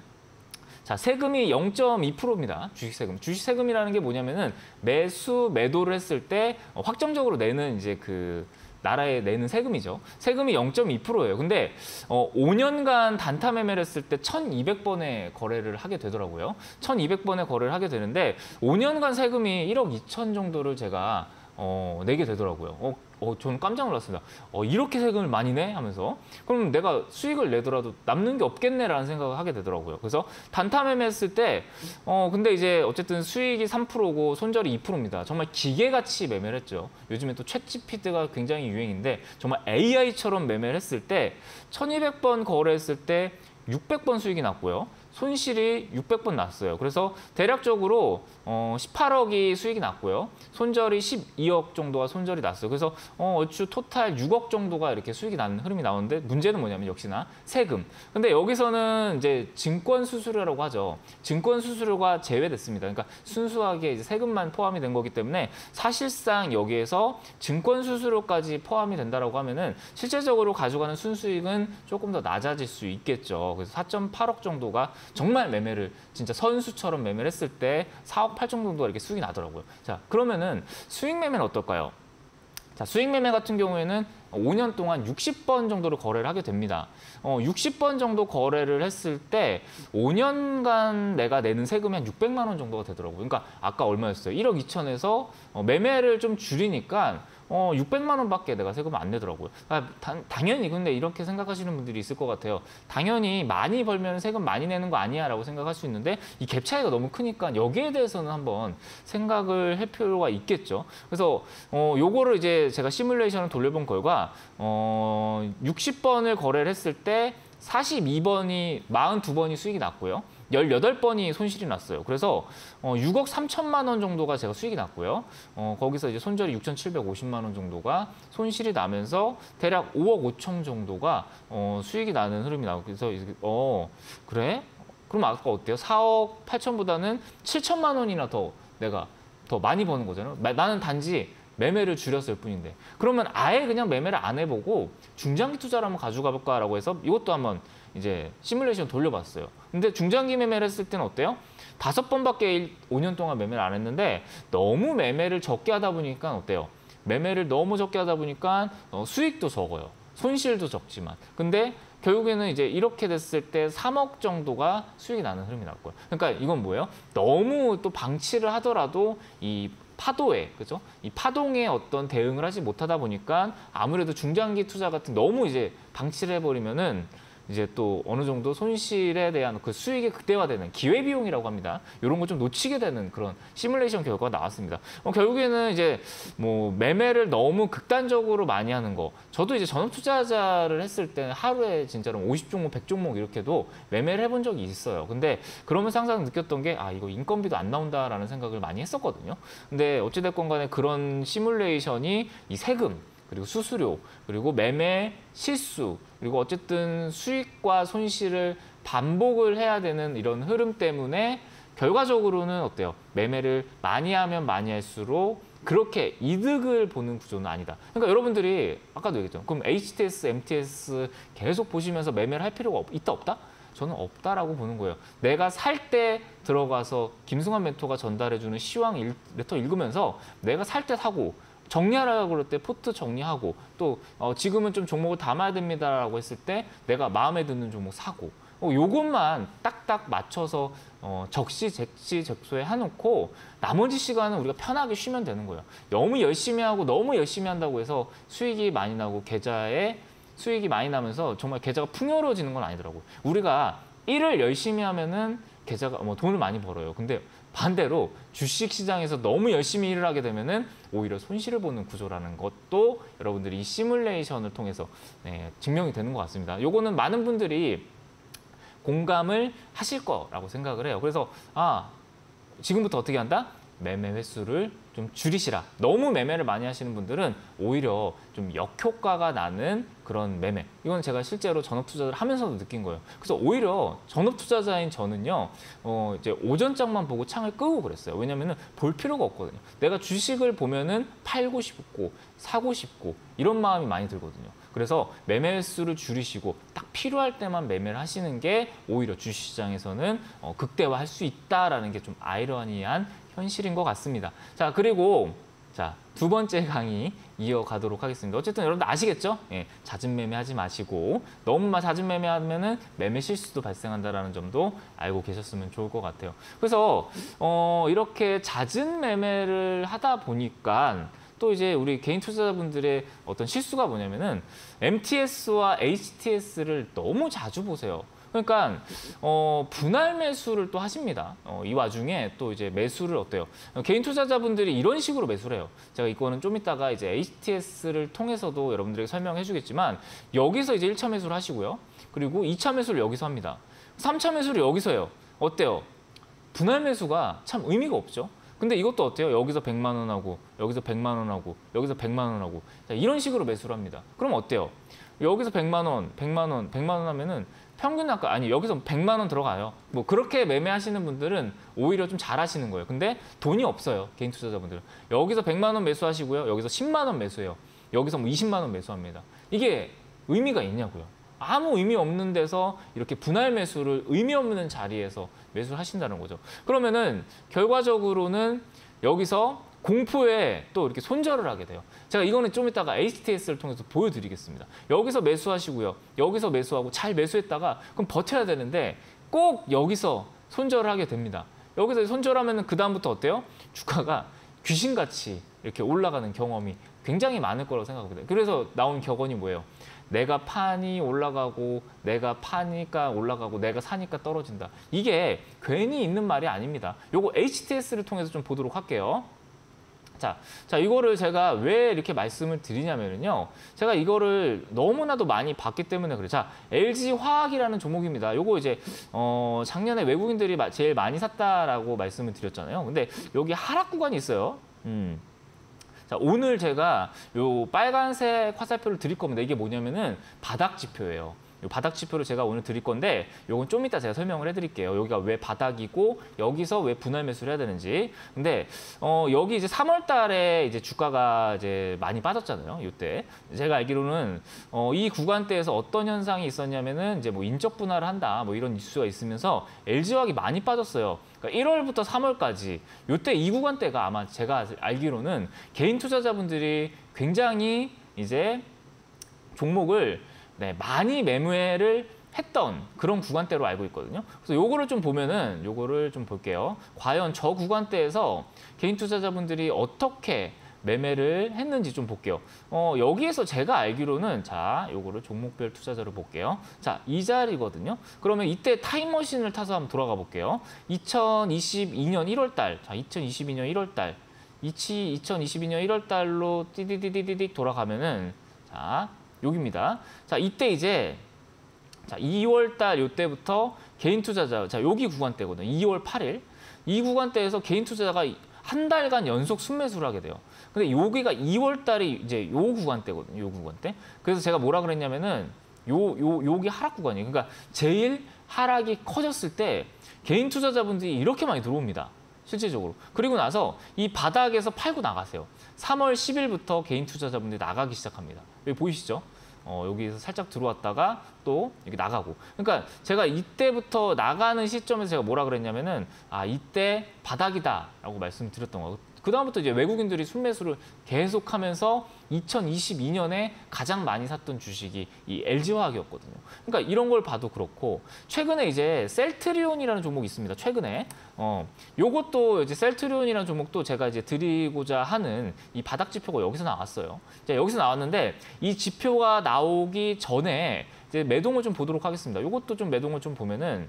자, 세금이 영 점 이 퍼센트입니다. 주식세금. 주식세금이라는 게 뭐냐면은 매수, 매도를 했을 때 확정적으로 내는 이제 그 나라에 내는 세금이죠. 세금이 영 점 이 퍼센트예요. 근데 어, 오 년간 단타 매매를 했을 때 천이백 번의 거래를 하게 되더라고요. 천이백 번의 거래를 하게 되는데 오 년간 세금이 일억 이천 정도를 제가 어, 내게 되더라고요. 어, 어, 저는 깜짝 놀랐습니다. 어, 이렇게 세금을 많이 내? 하면서 그럼 내가 수익을 내더라도 남는 게 없겠네라는 생각을 하게 되더라고요. 그래서 단타 매매했을 때 어, 근데 이제 어쨌든 수익이 삼 퍼센트고 손절이 이 퍼센트입니다. 정말 기계같이 매매를 했죠. 요즘에 또 챗지피티가 굉장히 유행인데 정말 에이아이처럼 매매를 했을 때 천이백 번 거래했을 때 육백 번 수익이 났고요. 손실이 육백 번 났어요. 그래서 대략적으로 어, 십팔억이 수익이 났고요. 손절이 십이억 정도가 손절이 났어요. 그래서 어, 얼추 토탈 육억 정도가 이렇게 수익이 나는 흐름이 나오는데 문제는 뭐냐면 역시나 세금. 근데 여기서는 이제 증권 수수료라고 하죠. 증권 수수료가 제외됐습니다. 그러니까 순수하게 이제 세금만 포함이 된 거기 때문에 사실상 여기에서 증권 수수료까지 포함이 된다라고 하면은 실제적으로 가져가는 순수익은 조금 더 낮아질 수 있겠죠. 그래서 사 점 팔억 정도가 정말 매매를 진짜 선수처럼 매매를 했을 때 사억 팔천 정도가 이렇게 수익이 나더라고요. 자, 그러면은 수익 매매는 어떨까요? 자, 수익 매매 같은 경우에는 오 년 동안 육십 번 정도를 거래를 하게 됩니다. 어, 육십 번 정도 거래를 했을 때 오 년간 내가 내는 세금이 한 육백만 원 정도가 되더라고요. 그러니까 아까 얼마였어요? 일억 이천에서 어, 매매를 좀 줄이니까 어, 육백만 원밖에 내가 세금을 안 내더라고요. 아, 다, 당연히 근데 이렇게 생각하시는 분들이 있을 것 같아요. 당연히 많이 벌면 세금 많이 내는 거 아니야 라고 생각할 수 있는데 이 갭 차이가 너무 크니까 여기에 대해서는 한번 생각을 할 필요가 있겠죠. 그래서 어, 요거를 이제 제가 시뮬레이션을 돌려본 결과 어, 육십 번을 거래를 했을 때 사십이 번이 사십이 번이 수익이 났고요. 열여덟 번이 손실이 났어요. 그래서 어, 육억 삼천만 원 정도가 제가 수익이 났고요. 어, 거기서 이제 손절이 육천칠백오십만 원 정도가 손실이 나면서 대략 오억 오천 정도가 어, 수익이 나는 흐름이 나고 그래서 어 그래? 그럼 아까 어때요? 사억 팔천보다는 칠천만 원이나 더 내가 더 많이 버는 거잖아요. 나는 단지 매매를 줄였을 뿐인데 그러면 아예 그냥 매매를 안 해보고 중장기 투자를 한번 가져가 볼까라고 해서 이것도 한번 이제 시뮬레이션 돌려봤어요. 근데 중장기 매매를 했을 때는 어때요? 다섯 번밖에 오 년 동안 매매를 안 했는데 너무 매매를 적게 하다 보니까 어때요? 매매를 너무 적게 하다 보니까 어, 수익도 적어요. 손실도 적지만. 근데 결국에는 이제 이렇게 됐을 때 삼억 정도가 수익이 나는 흐름이 났고요. 그러니까 이건 뭐예요? 너무 또 방치를 하더라도 이 파도에, 그죠? 이 파동에 어떤 대응을 하지 못하다 보니까 아무래도 중장기 투자 같은 너무 이제 방치를 해버리면은 이제 또 어느 정도 손실에 대한 그 수익이 극대화되는 기회비용이라고 합니다. 이런 거 좀 놓치게 되는 그런 시뮬레이션 결과가 나왔습니다. 어, 결국에는 이제 뭐 매매를 너무 극단적으로 많이 하는 거. 저도 이제 전업 투자자를 했을 때는 하루에 진짜로 오십 종목, 백 종목 이렇게도 매매를 해본 적이 있어요. 근데 그러면서 항상 느꼈던 게 아, 이거 인건비도 안 나온다라는 생각을 많이 했었거든요. 근데 어찌됐건 간에 그런 시뮬레이션이 이 세금, 그리고 수수료, 그리고 매매 실수, 그리고 어쨌든 수익과 손실을 반복을 해야 되는 이런 흐름 때문에 결과적으로는 어때요? 매매를 많이 하면 많이 할수록 그렇게 이득을 보는 구조는 아니다. 그러니까 여러분들이 아까도 얘기했죠. 그럼 에이치티에스, 엠티에스 계속 보시면서 매매를 할 필요가 없, 있다 없다? 저는 없다라고 보는 거예요. 내가 살 때 들어가서 김승환 멘토가 전달해주는 시황 일, 레터 읽으면서 내가 살 때 사고 정리하라고 그럴 때 포트 정리하고 또 어, 지금은 좀 종목을 담아야 됩니다라고 했을 때 내가 마음에 드는 종목 사고 어, 요것만 딱딱 맞춰서 어, 적시, 적시, 적소에 해놓고 나머지 시간은 우리가 편하게 쉬면 되는 거예요. 너무 열심히 하고 너무 열심히 한다고 해서 수익이 많이 나고 계좌에 수익이 많이 나면서 정말 계좌가 풍요로워지는 건 아니더라고요. 우리가 일을 열심히 하면은 계좌가 뭐 돈을 많이 벌어요. 근데 반대로 주식 시장에서 너무 열심히 일을 하게 되면은 오히려 손실을 보는 구조라는 것도 여러분들이 이 시뮬레이션을 통해서 네, 증명이 되는 것 같습니다. 요거는 많은 분들이 공감을 하실 거라고 생각을 해요. 그래서 아 지금부터 어떻게 한다? 매매 횟수를 좀 줄이시라. 너무 매매를 많이 하시는 분들은 오히려 좀 역효과가 나는 그런 매매. 이건 제가 실제로 전업 투자를 하면서도 느낀 거예요. 그래서 오히려 전업 투자자인 저는요, 어, 이제 오전장만 보고 창을 끄고 그랬어요. 왜냐면은 볼 필요가 없거든요. 내가 주식을 보면은 팔고 싶고 사고 싶고 이런 마음이 많이 들거든요. 그래서 매매 횟수를 줄이시고 딱 필요할 때만 매매를 하시는 게 오히려 주식시장에서는 어, 극대화할 수 있다라는 게 좀 아이러니한 현실인 것 같습니다. 자, 그리고 자, 두 번째 강의 이어가도록 하겠습니다. 어쨌든 여러분들 아시겠죠? 예, 잦은 매매하지 마시고 너무 잦은 매매하면은 매매 실수도 발생한다는 점도 알고 계셨으면 좋을 것 같아요. 그래서 어, 이렇게 잦은 매매를 하다 보니까 또 이제 우리 개인 투자자분들의 어떤 실수가 뭐냐면은 엠티에스와 에이치티에스를 너무 자주 보세요. 그러니까 어, 분할 매수를 또 하십니다. 어, 이 와중에 또 이제 매수를 어때요? 어, 개인 투자자분들이 이런 식으로 매수를 해요. 제가 이거는 좀 이따가 이제 에이치티에스를 통해서도 여러분들에게 설명해 주겠지만 여기서 이제 일 차 매수를 하시고요. 그리고 이 차 매수를 여기서 합니다. 삼 차 매수를 여기서 해요. 어때요? 분할 매수가 참 의미가 없죠. 근데 이것도 어때요? 여기서 백만 원 하고 여기서 백만 원 하고 여기서 백만 원 하고 자, 이런 식으로 매수를 합니다. 그럼 어때요? 여기서 백만 원, 백만 원, 백만 원 하면은 평균 아까 아니 여기서 백만 원 들어가요. 뭐 그렇게 매매하시는 분들은 오히려 좀 잘하시는 거예요. 근데 돈이 없어요. 개인 투자자분들은. 여기서 백만 원 매수하시고요. 여기서 십만 원 매수해요. 여기서 뭐 이십만 원 매수합니다. 이게 의미가 있냐고요. 아무 의미 없는 데서 이렇게 분할 매수를 의미 없는 자리에서 매수를 하신다는 거죠. 그러면은 결과적으로는 여기서 공포에 또 이렇게 손절을 하게 돼요. 제가 이거는 좀 이따가 에이치티에스를 통해서 보여드리겠습니다. 여기서 매수하시고요. 여기서 매수하고 잘 매수했다가 그럼 버텨야 되는데 꼭 여기서 손절을 하게 됩니다. 여기서 손절하면 그 다음부터 어때요? 주가가 귀신같이 이렇게 올라가는 경험이 굉장히 많을 거라고 생각합니다. 그래서 나온 격언이 뭐예요? 내가 파니 올라가고 내가 파니까 올라가고 내가 사니까 떨어진다. 이게 괜히 있는 말이 아닙니다. 요거 에이치티에스를 통해서 좀 보도록 할게요. 자, 자, 이거를 제가 왜 이렇게 말씀을 드리냐면요. 제가 이거를 너무나도 많이 봤기 때문에 그래요. 자, 엘지화학이라는 종목입니다. 요거 이제, 어, 작년에 외국인들이 제일 많이 샀다라고 말씀을 드렸잖아요. 근데 여기 하락 구간이 있어요. 음. 자, 오늘 제가 요 빨간색 화살표를 드릴 겁니다. 이게 뭐냐면은 바닥 지표예요. 요 바닥 지표를 제가 오늘 드릴 건데 요건 좀 이따 제가 설명을 해드릴게요. 여기가 왜 바닥이고 여기서 왜 분할 매수를 해야 되는지. 근데 어, 여기 이제 삼월 달에 이제 주가가 이제 많이 빠졌잖아요. 이때 제가 알기로는 어, 이 구간대에서 어떤 현상이 있었냐면은 이제 뭐 인적 분할을 한다 뭐 이런 이슈가 있으면서 엘지화학이 많이 빠졌어요. 그러니까 일월부터 삼월까지 이때 이 구간대가 아마 제가 알기로는 개인 투자자분들이 굉장히 이제 종목을 네, 많이 매매를 했던 그런 구간대로 알고 있거든요. 그래서 요거를 좀 보면은 요거를 좀 볼게요. 과연 저 구간대에서 개인 투자자분들이 어떻게 매매를 했는지 좀 볼게요. 어, 여기에서 제가 알기로는 자, 요거를 종목별 투자자로 볼게요. 자, 이 자리거든요. 그러면 이때 타임머신을 타서 한번 돌아가 볼게요. 이천이십이 년 일월 달. 자, 이천이십이 년 일월 달. 이천이십이 년 일월 달로 띠디디디디디 돌아가면은 자, 여기입니다. 자, 이때 이제 자, 이월 달 요때부터 개인 투자자 자, 여기 구간대거든요. 이월 팔일. 이 구간대에서 개인 투자자가 한 달간 연속 순매수를 하게 돼요. 근데 여기가 이월 달이 이제 요 구간대거든요. 요 구간대. 그래서 제가 뭐라 그랬냐면은 요, 요, 요기 하락 구간이에요. 그러니까 제일 하락이 커졌을 때 개인 투자자분들이 이렇게 많이 들어옵니다. 실질적으로. 그리고 나서 이 바닥에서 팔고 나가세요. 삼월 십일부터 개인 투자자분들이 나가기 시작합니다. 여기 보이시죠? 어, 여기서 살짝 들어왔다가 또 이렇게 나가고. 그러니까 제가 이때부터 나가는 시점에서 제가 뭐라 그랬냐면은 아, 이때 바닥이다라고 말씀드렸던 거예요. 그다음부터 이제 외국인들이 순매수를 계속하면서 이천이십이 년에 가장 많이 샀던 주식이 이 엘지화학이었거든요. 그러니까 이런 걸 봐도 그렇고 최근에 이제 셀트리온이라는 종목이 있습니다. 최근에 어 요것도 이제 셀트리온이라는 종목도 제가 이제 드리고자 하는 이 바닥 지표가 여기서 나왔어요. 자, 여기서 나왔는데 이 지표가 나오기 전에 이제 매동을 좀 보도록 하겠습니다. 요것도 좀 매동을 좀 보면은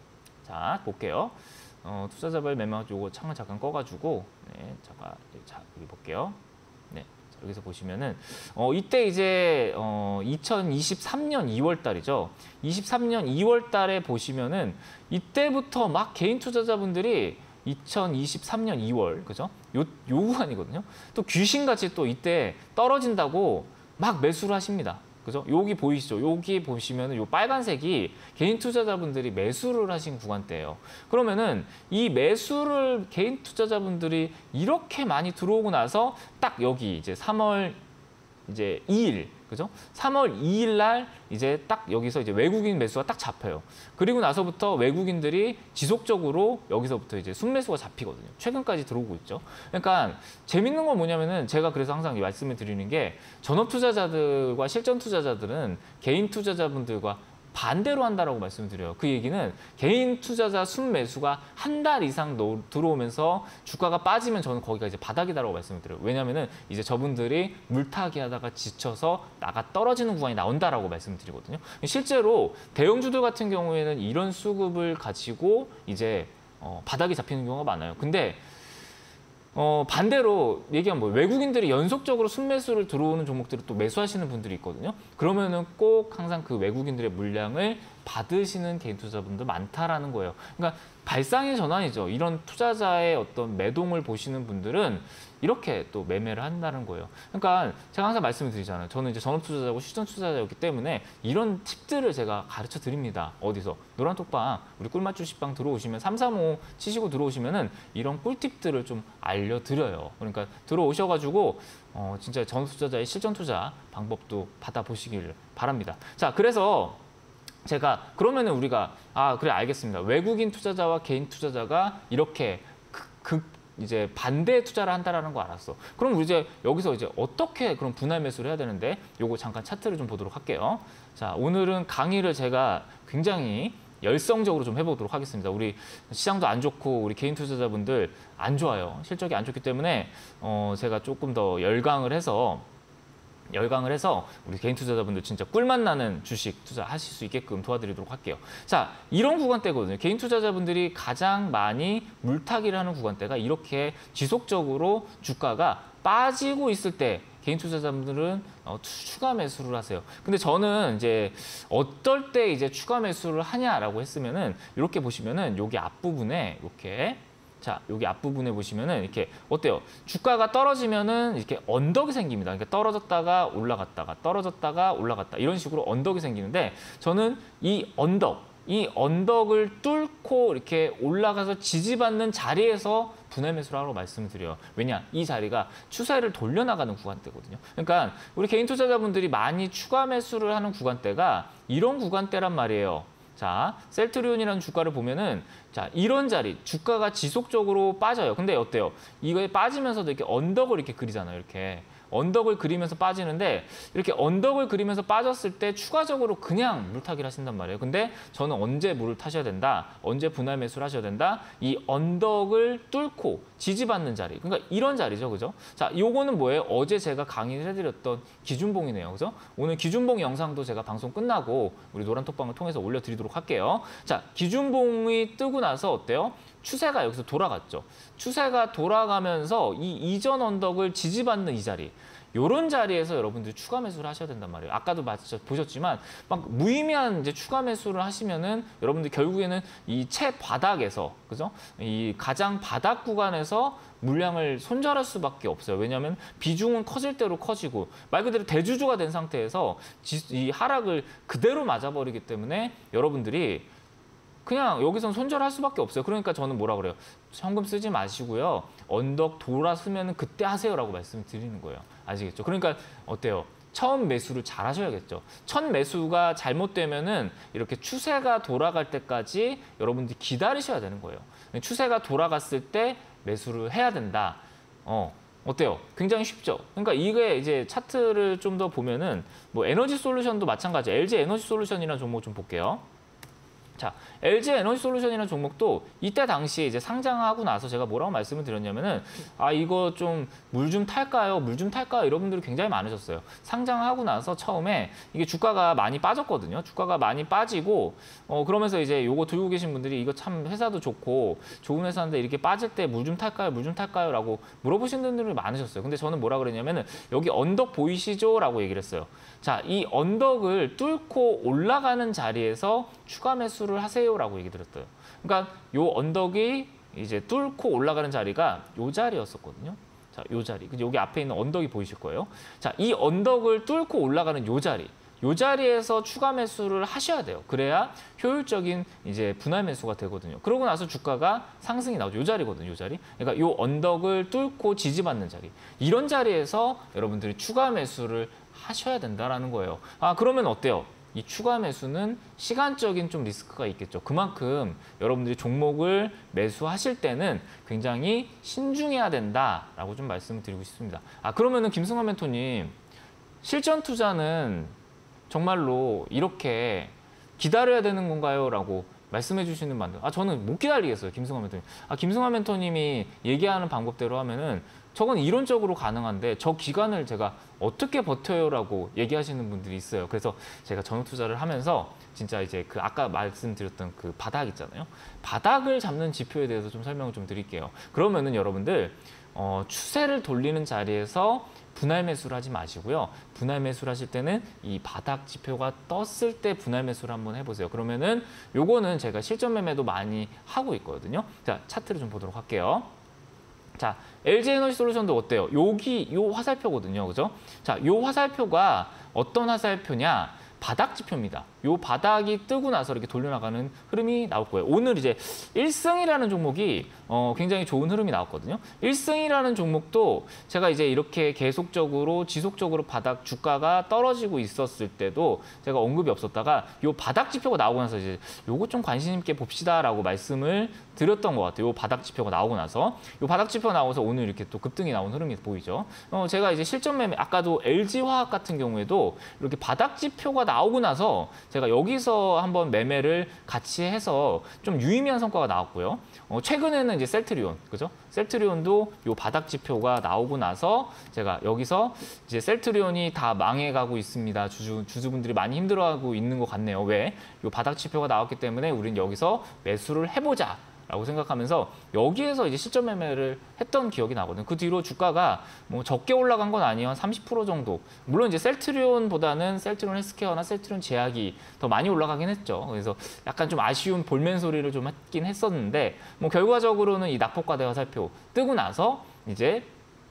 자 볼게요. 어, 투자자별 매매 요거 창을 잠깐 꺼가지고 네, 잠깐 자 여기 볼게요. 네, 자, 여기서 보시면은 어, 이때 이제 어, 이천이십삼 년 이월 달이죠. 이십삼 년 이월 달에 보시면은 이때부터 막 개인 투자자분들이 이천이십삼 년 이월 그죠? 요, 요 구간이거든요. 또 귀신같이 또 이때 떨어진다고 막 매수를 하십니다. 그죠? 여기 보이시죠? 여기 보시면은 요 빨간색이 개인 투자자분들이 매수를 하신 구간대예요. 그러면은 이 매수를 개인 투자자분들이 이렇게 많이 들어오고 나서 딱 여기 이제 삼월 이제 이 일 그죠? 삼월 이 일 날 이제 딱 여기서 이제 외국인 매수가 딱 잡혀요. 그리고 나서부터 외국인들이 지속적으로 여기서부터 이제 순매수가 잡히거든요. 최근까지 들어오고 있죠. 그러니까 재밌는 건 뭐냐면은 제가 그래서 항상 말씀을 드리는 게 전업 투자자들과 실전 투자자들은 개인 투자자분들과 반대로 한다라고 말씀을 드려요. 그 얘기는 개인 투자자 순매수가 한 달 이상 들어오면서 주가가 빠지면 저는 거기가 이제 바닥이다라고 말씀을 드려요. 왜냐하면은 이제 저분들이 물타기 하다가 지쳐서 나가 떨어지는 구간이 나온다라고 말씀을 드리거든요. 실제로 대형주들 같은 경우에는 이런 수급을 가지고 이제 어, 바닥이 잡히는 경우가 많아요. 근데 어, 반대로 얘기하면 뭐 외국인들이 연속적으로 순매수를 들어오는 종목들을 또 매수하시는 분들이 있거든요. 그러면은 꼭 항상 그 외국인들의 물량을 받으시는 개인 투자자분들 많다라는 거예요. 그러니까 발상의 전환이죠. 이런 투자자의 어떤 매동을 보시는 분들은 이렇게 또 매매를 한다는 거예요. 그러니까 제가 항상 말씀을 드리잖아요. 저는 이제 전업 투자자고 실전 투자자였기 때문에 이런 팁들을 제가 가르쳐 드립니다. 어디서? 노란톡방, 우리 꿀맛 주식방 들어오시면 삼삼오 치시고 들어오시면은 이런 꿀팁들을 좀 알려드려요. 그러니까 들어오셔가지고 어, 진짜 전업 투자자의 실전 투자 방법도 받아보시길 바랍니다. 자, 그래서 제가 그러면은 우리가 아 그래 알겠습니다. 외국인 투자자와 개인 투자자가 이렇게 극 이제 반대 투자를 한다라는 거 알았어. 그럼 우리 이제 여기서 이제 어떻게 그런 분할 매수를 해야 되는데 요거 잠깐 차트를 좀 보도록 할게요. 자, 오늘은 강의를 제가 굉장히 열성적으로 좀 해보도록 하겠습니다. 우리 시장도 안 좋고 우리 개인 투자자분들 안 좋아요. 실적이 안 좋기 때문에 어 제가 조금 더 열강을 해서 열강을 해서 우리 개인 투자자분들 진짜 꿀맛 나는 주식 투자하실 수 있게끔 도와드리도록 할게요. 자, 이런 구간대거든요. 개인 투자자분들이 가장 많이 물타기를 하는 구간대가 이렇게 지속적으로 주가가 빠지고 있을 때 개인 투자자분들은 어, 추가 매수를 하세요. 근데 저는 이제 어떨 때 이제 추가 매수를 하냐라고 했으면은 이렇게 보시면은 여기 앞부분에 이렇게 자, 여기 앞부분에 보시면은 이렇게 어때요? 주가가 떨어지면은 이렇게 언덕이 생깁니다. 그러니까 떨어졌다가 올라갔다가 떨어졌다가 올라갔다 이런 식으로 언덕이 생기는데 저는 이 언덕, 이 언덕을 뚫고 이렇게 올라가서 지지받는 자리에서 분할 매수를 하라고 말씀을 드려요. 왜냐? 이 자리가 추세를 돌려나가는 구간대거든요. 그러니까 우리 개인 투자자분들이 많이 추가 매수를 하는 구간대가 이런 구간대란 말이에요. 자, 셀트리온이라는 주가를 보면은 자, 이런 자리, 주가가 지속적으로 빠져요. 근데 어때요? 이거에 빠지면서도 이렇게 언덕을 이렇게 그리잖아요. 이렇게. 언덕을 그리면서 빠지는데 이렇게 언덕을 그리면서 빠졌을 때 추가적으로 그냥 물타기를 하신단 말이에요. 근데 저는 언제 물을 타셔야 된다, 언제 분할 매수를 하셔야 된다, 이 언덕을 뚫고 지지받는 자리, 그러니까 이런 자리죠, 그죠? 자, 요거는 뭐예요? 어제 제가 강의를 해드렸던 기준봉이네요, 그죠? 오늘 기준봉 영상도 제가 방송 끝나고 우리 노란톡방을 통해서 올려드리도록 할게요. 자, 기준봉이 뜨고 나서 어때요? 추세가 여기서 돌아갔죠. 추세가 돌아가면서 이 이전 언덕을 지지받는 이 자리, 이런 자리에서 여러분들이 추가 매수를 하셔야 된단 말이에요. 아까도 보셨지만 막 무의미한 이제 추가 매수를 하시면은 여러분들 결국에는 이 채 바닥에서 그죠? 이 가장 바닥 구간에서 물량을 손절할 수밖에 없어요. 왜냐하면 비중은 커질 대로 커지고 말 그대로 대주주가 된 상태에서 이 하락을 그대로 맞아버리기 때문에 여러분들이 그냥 여기선 손절할 수밖에 없어요. 그러니까 저는 뭐라 그래요? 현금 쓰지 마시고요. 언덕 돌아서면 그때 하세요라고 말씀을 드리는 거예요. 아시겠죠? 그러니까 어때요? 처음 매수를 잘 하셔야겠죠. 첫 매수가 잘못되면은 이렇게 추세가 돌아갈 때까지 여러분들이 기다리셔야 되는 거예요. 추세가 돌아갔을 때 매수를 해야 된다. 어, 어때요? 굉장히 쉽죠? 그러니까 이게 이제 차트를 좀 더 보면은 뭐 에너지 솔루션도 마찬가지. 엘지 에너지 솔루션이라는 종목 좀 볼게요. 자, 엘지 에너지 솔루션이라는 종목도 이때 당시에 이제 상장하고 나서 제가 뭐라고 말씀을 드렸냐면은 아 이거 좀 물 좀 탈까요? 물 좀 탈까요? 이런 분들이 굉장히 많으셨어요. 상장하고 나서 처음에 이게 주가가 많이 빠졌거든요. 주가가 많이 빠지고 어 그러면서 이제 요거 들고 계신 분들이 이거 참 회사도 좋고 좋은 회사인데 이렇게 빠질 때 물 좀 탈까요? 물 좀 탈까요? 라고 물어보시는 분들이 많으셨어요. 근데 저는 뭐라 그랬냐면은 여기 언덕 보이시죠? 라고 얘기를 했어요. 자, 이 언덕을 뚫고 올라가는 자리에서 추가 매수를 하세요라고 얘기 드렸어요. 그러니까 요 언덕이 이제 뚫고 올라가는 자리가 요 자리였었거든요. 자, 요 자리. 여기 앞에 있는 언덕이 보이실 거예요. 자, 이 언덕을 뚫고 올라가는 요 자리. 요 자리에서 추가 매수를 하셔야 돼요. 그래야 효율적인 이제 분할 매수가 되거든요. 그러고 나서 주가가 상승이 나오죠. 요 자리거든요. 요 자리. 그러니까 요 언덕을 뚫고 지지받는 자리. 이런 자리에서 여러분들이 추가 매수를 하셔야 된다라는 거예요. 아, 그러면 어때요? 이 추가 매수는 시간적인 좀 리스크가 있겠죠. 그만큼 여러분들이 종목을 매수하실 때는 굉장히 신중해야 된다라고 좀 말씀을 드리고 싶습니다. 아, 그러면은 김승환 멘토님, 실전 투자는 정말로 이렇게 기다려야 되는 건가요? 라고 말씀해 주시는 분들. 아, 저는 못 기다리겠어요. 김승환 멘토님. 아, 김승환 멘토님이 얘기하는 방법대로 하면은 저건 이론적으로 가능한데 저 기간을 제가 어떻게 버텨요라고 얘기하시는 분들이 있어요. 그래서 제가 전후 투자를 하면서 진짜 이제 그 아까 말씀드렸던 그 바닥 있잖아요. 바닥을 잡는 지표에 대해서 좀 설명을 좀 드릴게요. 그러면은 여러분들 어, 추세를 돌리는 자리에서 분할 매수를 하지 마시고요. 분할 매수를 하실 때는 이 바닥 지표가 떴을 때 분할 매수를 한번 해보세요. 그러면은 요거는 제가 실전 매매도 많이 하고 있거든요. 자, 차트를 좀 보도록 할게요. 자, 엘지 에너지 솔루션도 어때요? 여기 요 화살표거든요. 그죠? 자, 요 화살표가 어떤 화살표냐? 바닥 지표입니다. 요 바닥이 뜨고 나서 이렇게 돌려나가는 흐름이 나올 거예요. 오늘 이제 일승이라는 종목이 어, 굉장히 좋은 흐름이 나왔거든요. 일승이라는 종목도 제가 이제 이렇게 계속적으로 지속적으로 바닥 주가가 떨어지고 있었을 때도 제가 언급이 없었다가 요 바닥 지표가 나오고 나서 이제 요거 좀 관심 있게 봅시다라고 말씀을 드렸던 것 같아요. 요 바닥 지표가 나오고 나서 요 바닥 지표가 나오면서 오늘 이렇게 또 급등이 나온 흐름이 보이죠. 어, 제가 이제 실전 매매 아까도 엘지화학 같은 경우에도 이렇게 바닥 지표가 나오고 나서 제가 여기서 한번 매매를 같이 해서 좀 유의미한 성과가 나왔고요. 어, 최근에는 이제 셀트리온, 그죠? 셀트리온도 요 바닥 지표가 나오고 나서 제가 여기서 이제 셀트리온이 다 망해가고 있습니다. 주주, 주주분들이 많이 힘들어하고 있는 것 같네요. 왜? 요 바닥 지표가 나왔기 때문에 우린 여기서 매수를 해보자. 라고 생각하면서 여기에서 이제 실전 매매를 했던 기억이 나거든요. 그 뒤로 주가가 뭐 적게 올라간 건 아니에요. 한 삼십 퍼센트 정도. 물론 이제 셀트리온보다는 셀트리온 헬스케어나 셀트리온 제약이 더 많이 올라가긴 했죠. 그래서 약간 좀 아쉬운 볼멘 소리를 좀 했긴 했었는데 뭐 결과적으로는 이 낙폭과대 화살표 뜨고 나서 이제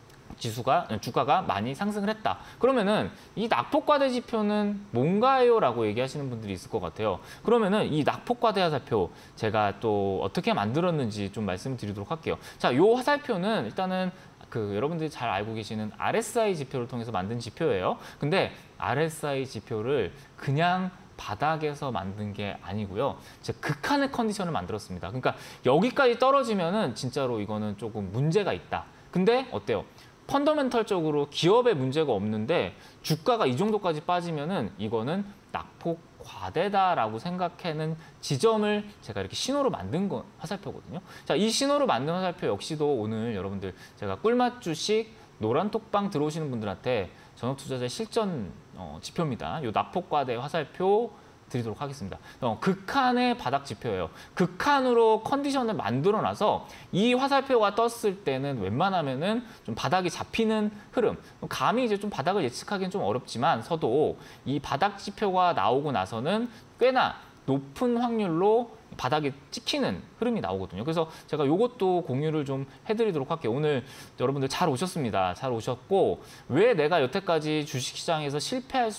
지수가 주가가 많이 상승을 했다. 그러면은 이 낙폭과대 지표는 뭔가요? 라고 얘기하시는 분들이 있을 것 같아요. 그러면은 이 낙폭과대 화살표 제가 또 어떻게 만들었는지 좀 말씀드리도록 할게요. 자, 요 화살표는 일단은 그 여러분들이 잘 알고 계시는 알에스아이 지표를 통해서 만든 지표예요. 근데 알에스아이 지표를 그냥 바닥에서 만든 게 아니고요. 제가 극한의 컨디션을 만들었습니다. 그러니까 여기까지 떨어지면은 진짜로 이거는 조금 문제가 있다. 근데 어때요? 펀더멘털적으로 기업에 문제가 없는데 주가가 이 정도까지 빠지면은 이거는 낙폭 과대다라고 생각하는 지점을 제가 이렇게 신호로 만든 건 화살표거든요. 자, 이 신호로 만든 화살표 역시도 오늘 여러분들 제가 꿀맛 주식 노란 톡방 들어오시는 분들한테 전업투자자의 실전 어, 지표입니다. 요 낙폭 과대 화살표 드리도록 하겠습니다. 어, 극한의 바닥 지표예요. 극한으로 컨디션을 만들어놔서 이 화살표가 떴을 때는 웬만하면은 좀 바닥이 잡히는 흐름. 감히 이제 좀 바닥을 예측하기는 좀 어렵지만 서도 이 바닥 지표가 나오고 나서는 꽤나 높은 확률로 바닥이 찍히는 흐름이 나오거든요. 그래서 제가 이것도 공유를 좀 해드리도록 할게요. 오늘 여러분들 잘 오셨습니다. 잘 오셨고 왜 내가 여태까지 주식시장에서 실패할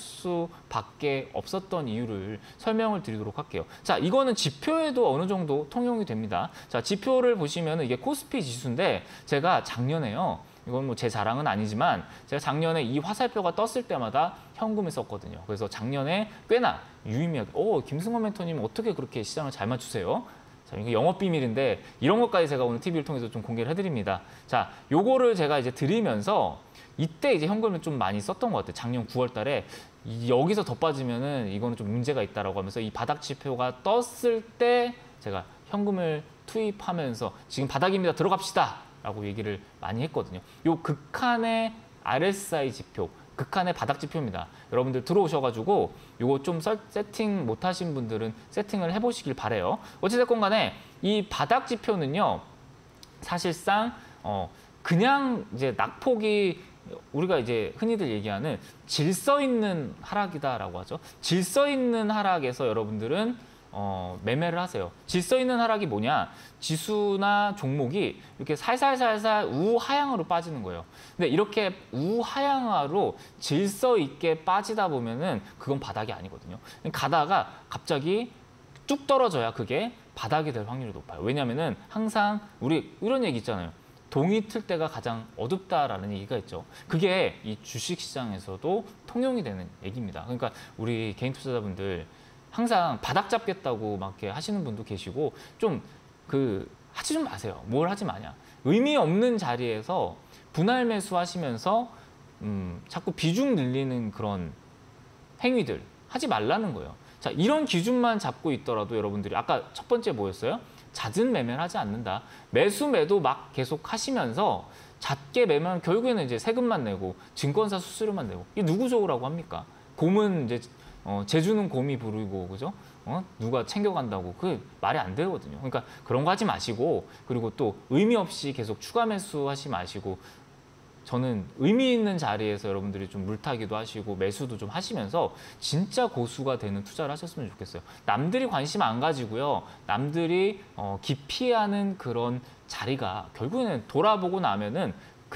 수밖에 없었던 이유를 설명을 드리도록 할게요. 자, 이거는 지표에도 어느 정도 통용이 됩니다. 자, 지표를 보시면 이게 코스피 지수인데 제가 작년에요. 이건 뭐 제 자랑은 아니지만 제가 작년에 이 화살표가 떴을 때마다 현금을 썼거든요. 그래서 작년에 꽤나 유의미하게 오, 김승원 멘토님 어떻게 그렇게 시장을 잘 맞추세요? 자, 이게 영업 비밀인데 이런 것까지 제가 오늘 티비를 통해서 좀 공개를 해드립니다. 자, 요거를 제가 이제 드리면서 이때 이제 현금을 좀 많이 썼던 것 같아요. 작년 구월 달에 여기서 더 빠지면은 이거는 좀 문제가 있다라고 하면서 이 바닥 지표가 떴을 때 제가 현금을 투입하면서 지금 바닥입니다. 들어갑시다. 라고 얘기를 많이 했거든요. 요 극한의 알에스아이 지표, 극한의 바닥 지표입니다. 여러분들 들어오셔가지고 요거 좀 세팅 못하신 분들은 세팅을 해보시길 바래요. 어찌됐건 간에 이 바닥 지표는요, 사실상 어 그냥 이제 낙폭이 우리가 이제 흔히들 얘기하는 질서 있는 하락이다라고 하죠. 질서 있는 하락에서 여러분들은 어, 매매를 하세요. 질서 있는 하락이 뭐냐? 지수나 종목이 이렇게 살살살살 우하향으로 빠지는 거예요. 근데 이렇게 우하향으로 질서 있게 빠지다 보면은 그건 바닥이 아니거든요. 가다가 갑자기 쭉 떨어져야 그게 바닥이 될 확률이 높아요. 왜냐면은 항상 우리 이런 얘기 있잖아요. 동이 틀 때가 가장 어둡다라는 얘기가 있죠. 그게 이 주식시장에서도 통용이 되는 얘기입니다. 그러니까 우리 개인 투자자분들 항상 바닥 잡겠다고 막 이렇게 하시는 분도 계시고 좀 그 하지 좀 마세요. 뭘 하지 마냐. 의미 없는 자리에서 분할 매수하시면서 음, 자꾸 비중 늘리는 그런 행위들 하지 말라는 거예요. 자, 이런 기준만 잡고 있더라도 여러분들이 아까 첫 번째 뭐였어요? 잦은 매매를 하지 않는다. 매수 매도 막 계속 하시면서 잦게 매매하면 결국에는 이제 세금만 내고 증권사 수수료만 내고 이게 누구 좋으라고 합니까? 곰은 이제 어, 제주는 곰이 부르고 그죠? 어? 누가 챙겨간다고 그 말이 안 되거든요. 그러니까 그런 거 하지 마시고 그리고 또 의미 없이 계속 추가 매수하지 마시고 저는 의미 있는 자리에서 여러분들이 좀 물타기도 하시고 매수도 좀 하시면서 진짜 고수가 되는 투자를 하셨으면 좋겠어요. 남들이 관심 안 가지고요. 남들이 어, 기피하는 그런 자리가 결국에는 돌아보고 나면은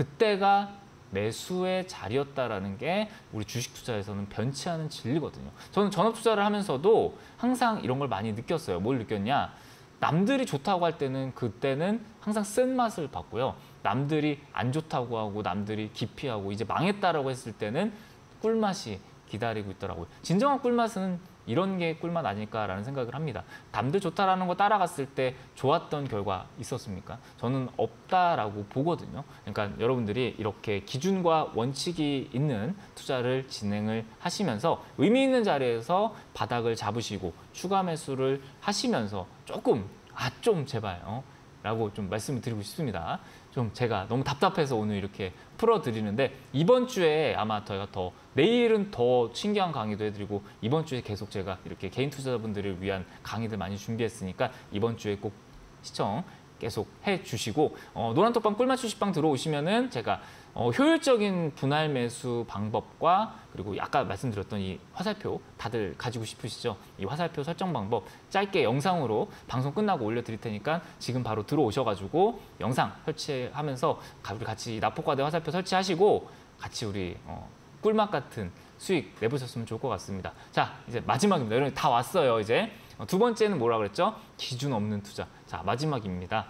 그때가 매수의 자리였다라는 게 우리 주식 투자에서는 변치 않은 진리거든요. 저는 전업 투자를 하면서도 항상 이런 걸 많이 느꼈어요. 뭘 느꼈냐? 남들이 좋다고 할 때는 그때는 항상 쓴 맛을 봤고요. 남들이 안 좋다고 하고 남들이 기피하고 이제 망했다라고 했을 때는 꿀맛이 기다리고 있더라고요. 진정한 꿀맛은 이런 게 꿀맛 아닐까라는 생각을 합니다. 남들 좋다라는 거 따라갔을 때 좋았던 결과 있었습니까? 저는 없다라고 보거든요. 그러니까 여러분들이 이렇게 기준과 원칙이 있는 투자를 진행을 하시면서 의미 있는 자리에서 바닥을 잡으시고 추가 매수를 하시면서 조금 아 좀 제발 어? 라고 좀 말씀을 드리고 싶습니다. 좀 제가 너무 답답해서 오늘 이렇게 풀어드리는데 이번 주에 아마 저희가 더 내일은 더 신기한 강의도 해드리고 이번 주에 계속 제가 이렇게 개인 투자자분들을 위한 강의들 많이 준비했으니까 이번 주에 꼭 시청 계속 해주시고 어, 노란톡방 꿀맛 주식방 들어오시면은 제가 어, 효율적인 분할 매수 방법과 그리고 아까 말씀드렸던 이 화살표 다들 가지고 싶으시죠? 이 화살표 설정 방법 짧게 영상으로 방송 끝나고 올려드릴 테니까 지금 바로 들어오셔가지고 영상 설치하면서 우리 같이 납폭과대 화살표 설치하시고 같이 우리 어, 꿀맛 같은 수익 내보셨으면 좋을 것 같습니다. 자, 이제 마지막입니다. 여러분 다 왔어요. 이제 어, 두 번째는 뭐라 그랬죠? 기준 없는 투자. 자, 마지막입니다.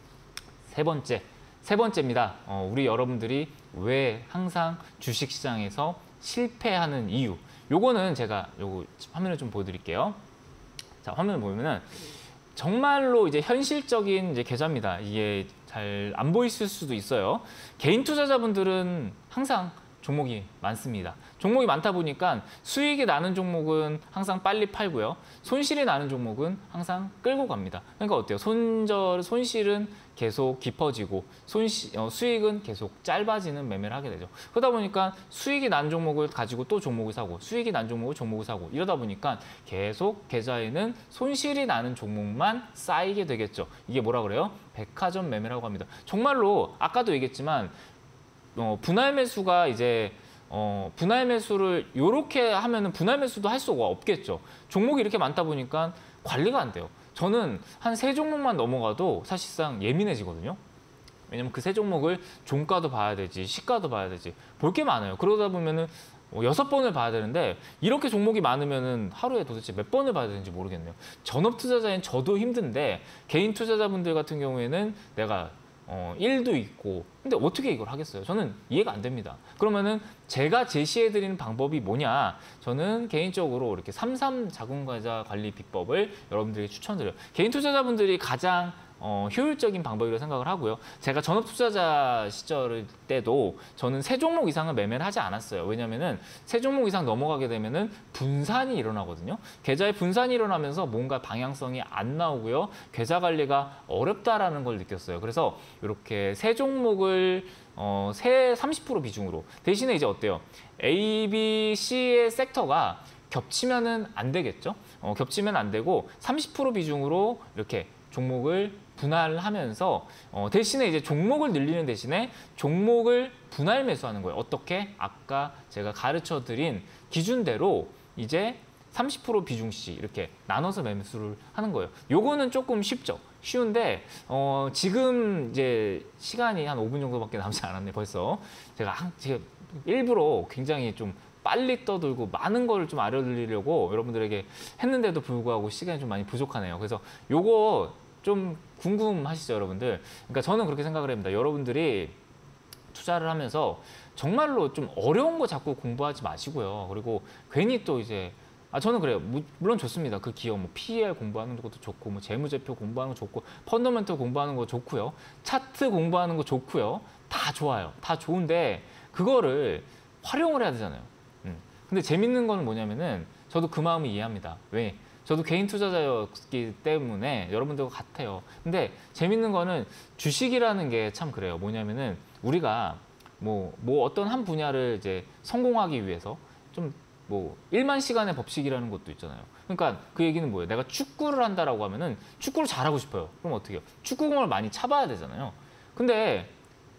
세 번째. 세 번째입니다. 어, 우리 여러분들이 왜 항상 주식시장에서 실패하는 이유. 요거는 제가 요거 화면을 좀 보여드릴게요. 자, 화면을 보면은 정말로 이제 현실적인 이제 계좌입니다. 이게 잘 안 보이실 수도 있어요. 개인 투자자분들은 항상 종목이 많습니다. 종목이 많다 보니까 수익이 나는 종목은 항상 빨리 팔고요. 손실이 나는 종목은 항상 끌고 갑니다. 그러니까 어때요? 손절, 손실은 계속 깊어지고 손시, 어, 수익은 계속 짧아지는 매매를 하게 되죠. 그러다 보니까 수익이 난 종목을 가지고 또 종목을 사고 수익이 난 종목을 종목을 사고 이러다 보니까 계속 계좌에는 손실이 나는 종목만 쌓이게 되겠죠. 이게 뭐라 그래요? 백화점 매매라고 합니다. 정말로 아까도 얘기했지만 어, 분할 매수가 이제 어, 분할 매수를 이렇게 하면은 분할 매수도 할 수가 없겠죠. 종목이 이렇게 많다 보니까 관리가 안 돼요. 저는 한 세 종목만 넘어가도 사실상 예민해지거든요. 왜냐면 그 세 종목을 종가도 봐야 되지, 시가도 봐야 되지, 볼 게 많아요. 그러다 보면은 여섯 번을 봐야 되는데 이렇게 종목이 많으면은 하루에 도대체 몇 번을 봐야 되는지 모르겠네요. 전업 투자자인 저도 힘든데 개인 투자자분들 같은 경우에는 내가 어, 일도 있고 근데 어떻게 이걸 하겠어요? 저는 이해가 안 됩니다. 그러면은 제가 제시해드리는 방법이 뭐냐? 저는 개인적으로 이렇게 삼삼 자금계좌 관리 비법을 여러분들에게 추천드려요. 개인 투자자분들이 가장 어, 효율적인 방법이라고 생각을 하고요. 제가 전업 투자자 시절 때도 저는 세 종목 이상은 매매를 하지 않았어요. 왜냐면은 세 종목 이상 넘어가게 되면은 분산이 일어나거든요. 계좌에 분산이 일어나면서 뭔가 방향성이 안 나오고요. 계좌 관리가 어렵다라는 걸 느꼈어요. 그래서 이렇게 세 종목을 어, 세 삼십 퍼센트 비중으로 대신에 이제 어때요? A, B, C의 섹터가 겹치면은 안 되겠죠. 어, 겹치면 안 되고 삼십 퍼센트 비중으로 이렇게 종목을 분할하면서 어, 대신에 이제 종목을 늘리는 대신에 종목을 분할 매수하는 거예요. 어떻게? 아까 제가 가르쳐 드린 기준대로 이제 삼십 퍼센트 비중씩 이렇게 나눠서 매수를 하는 거예요. 요거는 조금 쉽죠. 쉬운데 어, 지금 이제 시간이 한 오 분 정도밖에 남지 않았네 벌써. 제가 한, 제가 일부러 굉장히 좀 빨리 떠들고 많은 거를 좀 알려드리려고 여러분들에게 했는데도 불구하고 시간이 좀 많이 부족하네요. 그래서 요거 좀 궁금하시죠, 여러분들? 그러니까 저는 그렇게 생각을 합니다. 여러분들이 투자를 하면서 정말로 좀 어려운 거 자꾸 공부하지 마시고요. 그리고 괜히 또 이제 아 저는 그래요. 물론 좋습니다. 그 기업 뭐 피이알 공부하는 것도 좋고 뭐 재무제표 공부하는 거 좋고 펀더멘털 공부하는 거 좋고요. 차트 공부하는 거 좋고요. 다 좋아요. 다 좋은데 그거를 활용을 해야 되잖아요. 음. 근데 재밌는 건 뭐냐면은 저도 그 마음을 이해합니다. 왜? 저도 개인 투자자였기 때문에 여러분들과 같아요. 근데 재밌는 거는 주식이라는 게 참 그래요. 뭐냐면은 우리가 뭐, 뭐 어떤 한 분야를 이제 성공하기 위해서 좀 뭐 일만 시간의 법칙이라는 것도 있잖아요. 그러니까 그 얘기는 뭐예요? 내가 축구를 한다라고 하면은 축구를 잘하고 싶어요. 그럼 어떻게 해요? 축구공을 많이 차봐야 되잖아요. 근데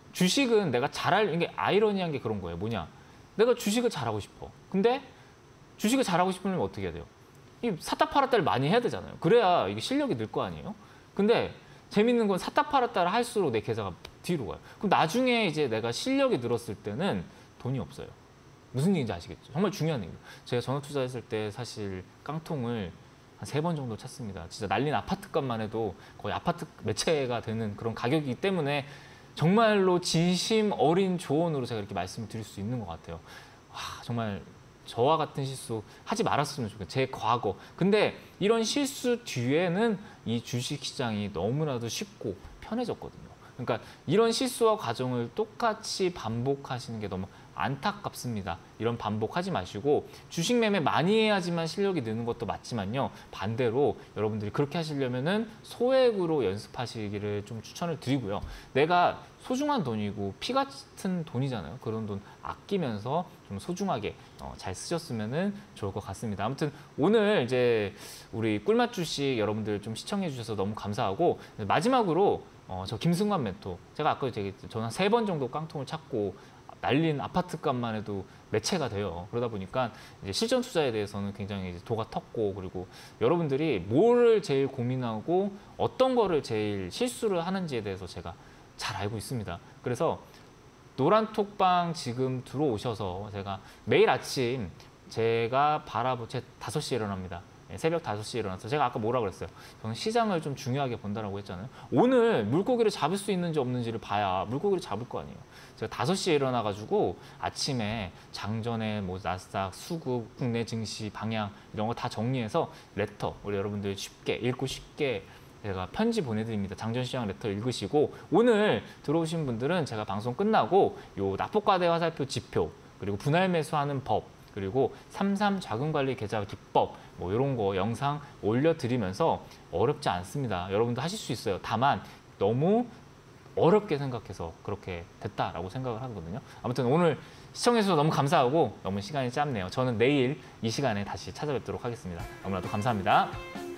주식은 내가 잘할, 이게 아이러니한 게 그런 거예요. 뭐냐? 내가 주식을 잘하고 싶어. 근데 주식을 잘하고 싶으면 어떻게 해야 돼요? 이 샀다 팔았다를 많이 해야 되잖아요. 그래야 이게 실력이 늘 거 아니에요? 근데 재밌는 건 샀다 팔았다를 할수록 내 계좌가 뒤로 가요. 그럼 나중에 이제 내가 실력이 늘었을 때는 돈이 없어요. 무슨 얘기인지 아시겠죠? 정말 중요한 얘기예요. 제가 전업 투자했을 때 사실 깡통을 한 세 번 정도 찼습니다. 진짜 날린 아파트값만 해도 거의 아파트 몇 채가 되는 그런 가격이기 때문에 정말로 진심 어린 조언으로 제가 이렇게 말씀을 드릴 수 있는 것 같아요. 와, 정말 저와 같은 실수 하지 말았으면 좋겠어요. 제 과거. 근데 이런 실수 뒤에는 이 주식시장이 너무나도 쉽고 편해졌거든요. 그러니까 이런 실수와 과정을 똑같이 반복하시는 게 너무 안타깝습니다. 이런 반복하지 마시고 주식 매매 많이 해야지만 실력이 느는 것도 맞지만요. 반대로 여러분들이 그렇게 하시려면은 소액으로 연습하시기를 좀 추천을 드리고요. 내가 소중한 돈이고 피 같은 돈이잖아요. 그런 돈 아끼면서 좀 소중하게 어, 잘 쓰셨으면 좋을 것 같습니다. 아무튼 오늘 이제 우리 꿀맛 주식 여러분들 좀 시청해 주셔서 너무 감사하고 마지막으로 어, 저 김승관 멘토 제가 아까 얘기했죠. 저는 한 세 번 정도 깡통을 찾고 날린 아파트 값만 해도 몇 채가 돼요. 그러다 보니까 이제 실전 투자에 대해서는 굉장히 이제 도가 텄고 그리고 여러분들이 뭐를 제일 고민하고 어떤 거를 제일 실수를 하는지에 대해서 제가 잘 알고 있습니다. 그래서 노란톡방 지금 들어오셔서 제가 매일 아침 제가 바라보 제 다섯 시에 일어납니다. 새벽 다섯 시에 일어나서 제가 아까 뭐라 그랬어요? 저는 시장을 좀 중요하게 본다라고 했잖아요. 오늘 물고기를 잡을 수 있는지 없는지를 봐야 물고기를 잡을 거 아니에요. 제가 다섯 시에 일어나가지고 아침에 장전에 뭐 나스닥, 수급, 국내 증시 방향 이런 거 다 정리해서 레터 우리 여러분들 쉽게 읽고 쉽게 제가 편지 보내드립니다. 장전시장 레터 읽으시고 오늘 들어오신 분들은 제가 방송 끝나고 요 납폭과대 화살표 지표 그리고 분할 매수하는 법, 그리고 삼삼 자금관리 계좌 기법 뭐 이런 거 영상 올려드리면서 어렵지 않습니다. 여러분도 하실 수 있어요. 다만 너무 어렵게 생각해서 그렇게 됐다라고 생각을 하거든요. 아무튼 오늘 시청해주셔서 너무 감사하고 너무 시간이 짧네요. 저는 내일 이 시간에 다시 찾아뵙도록 하겠습니다. 너무나도 감사합니다.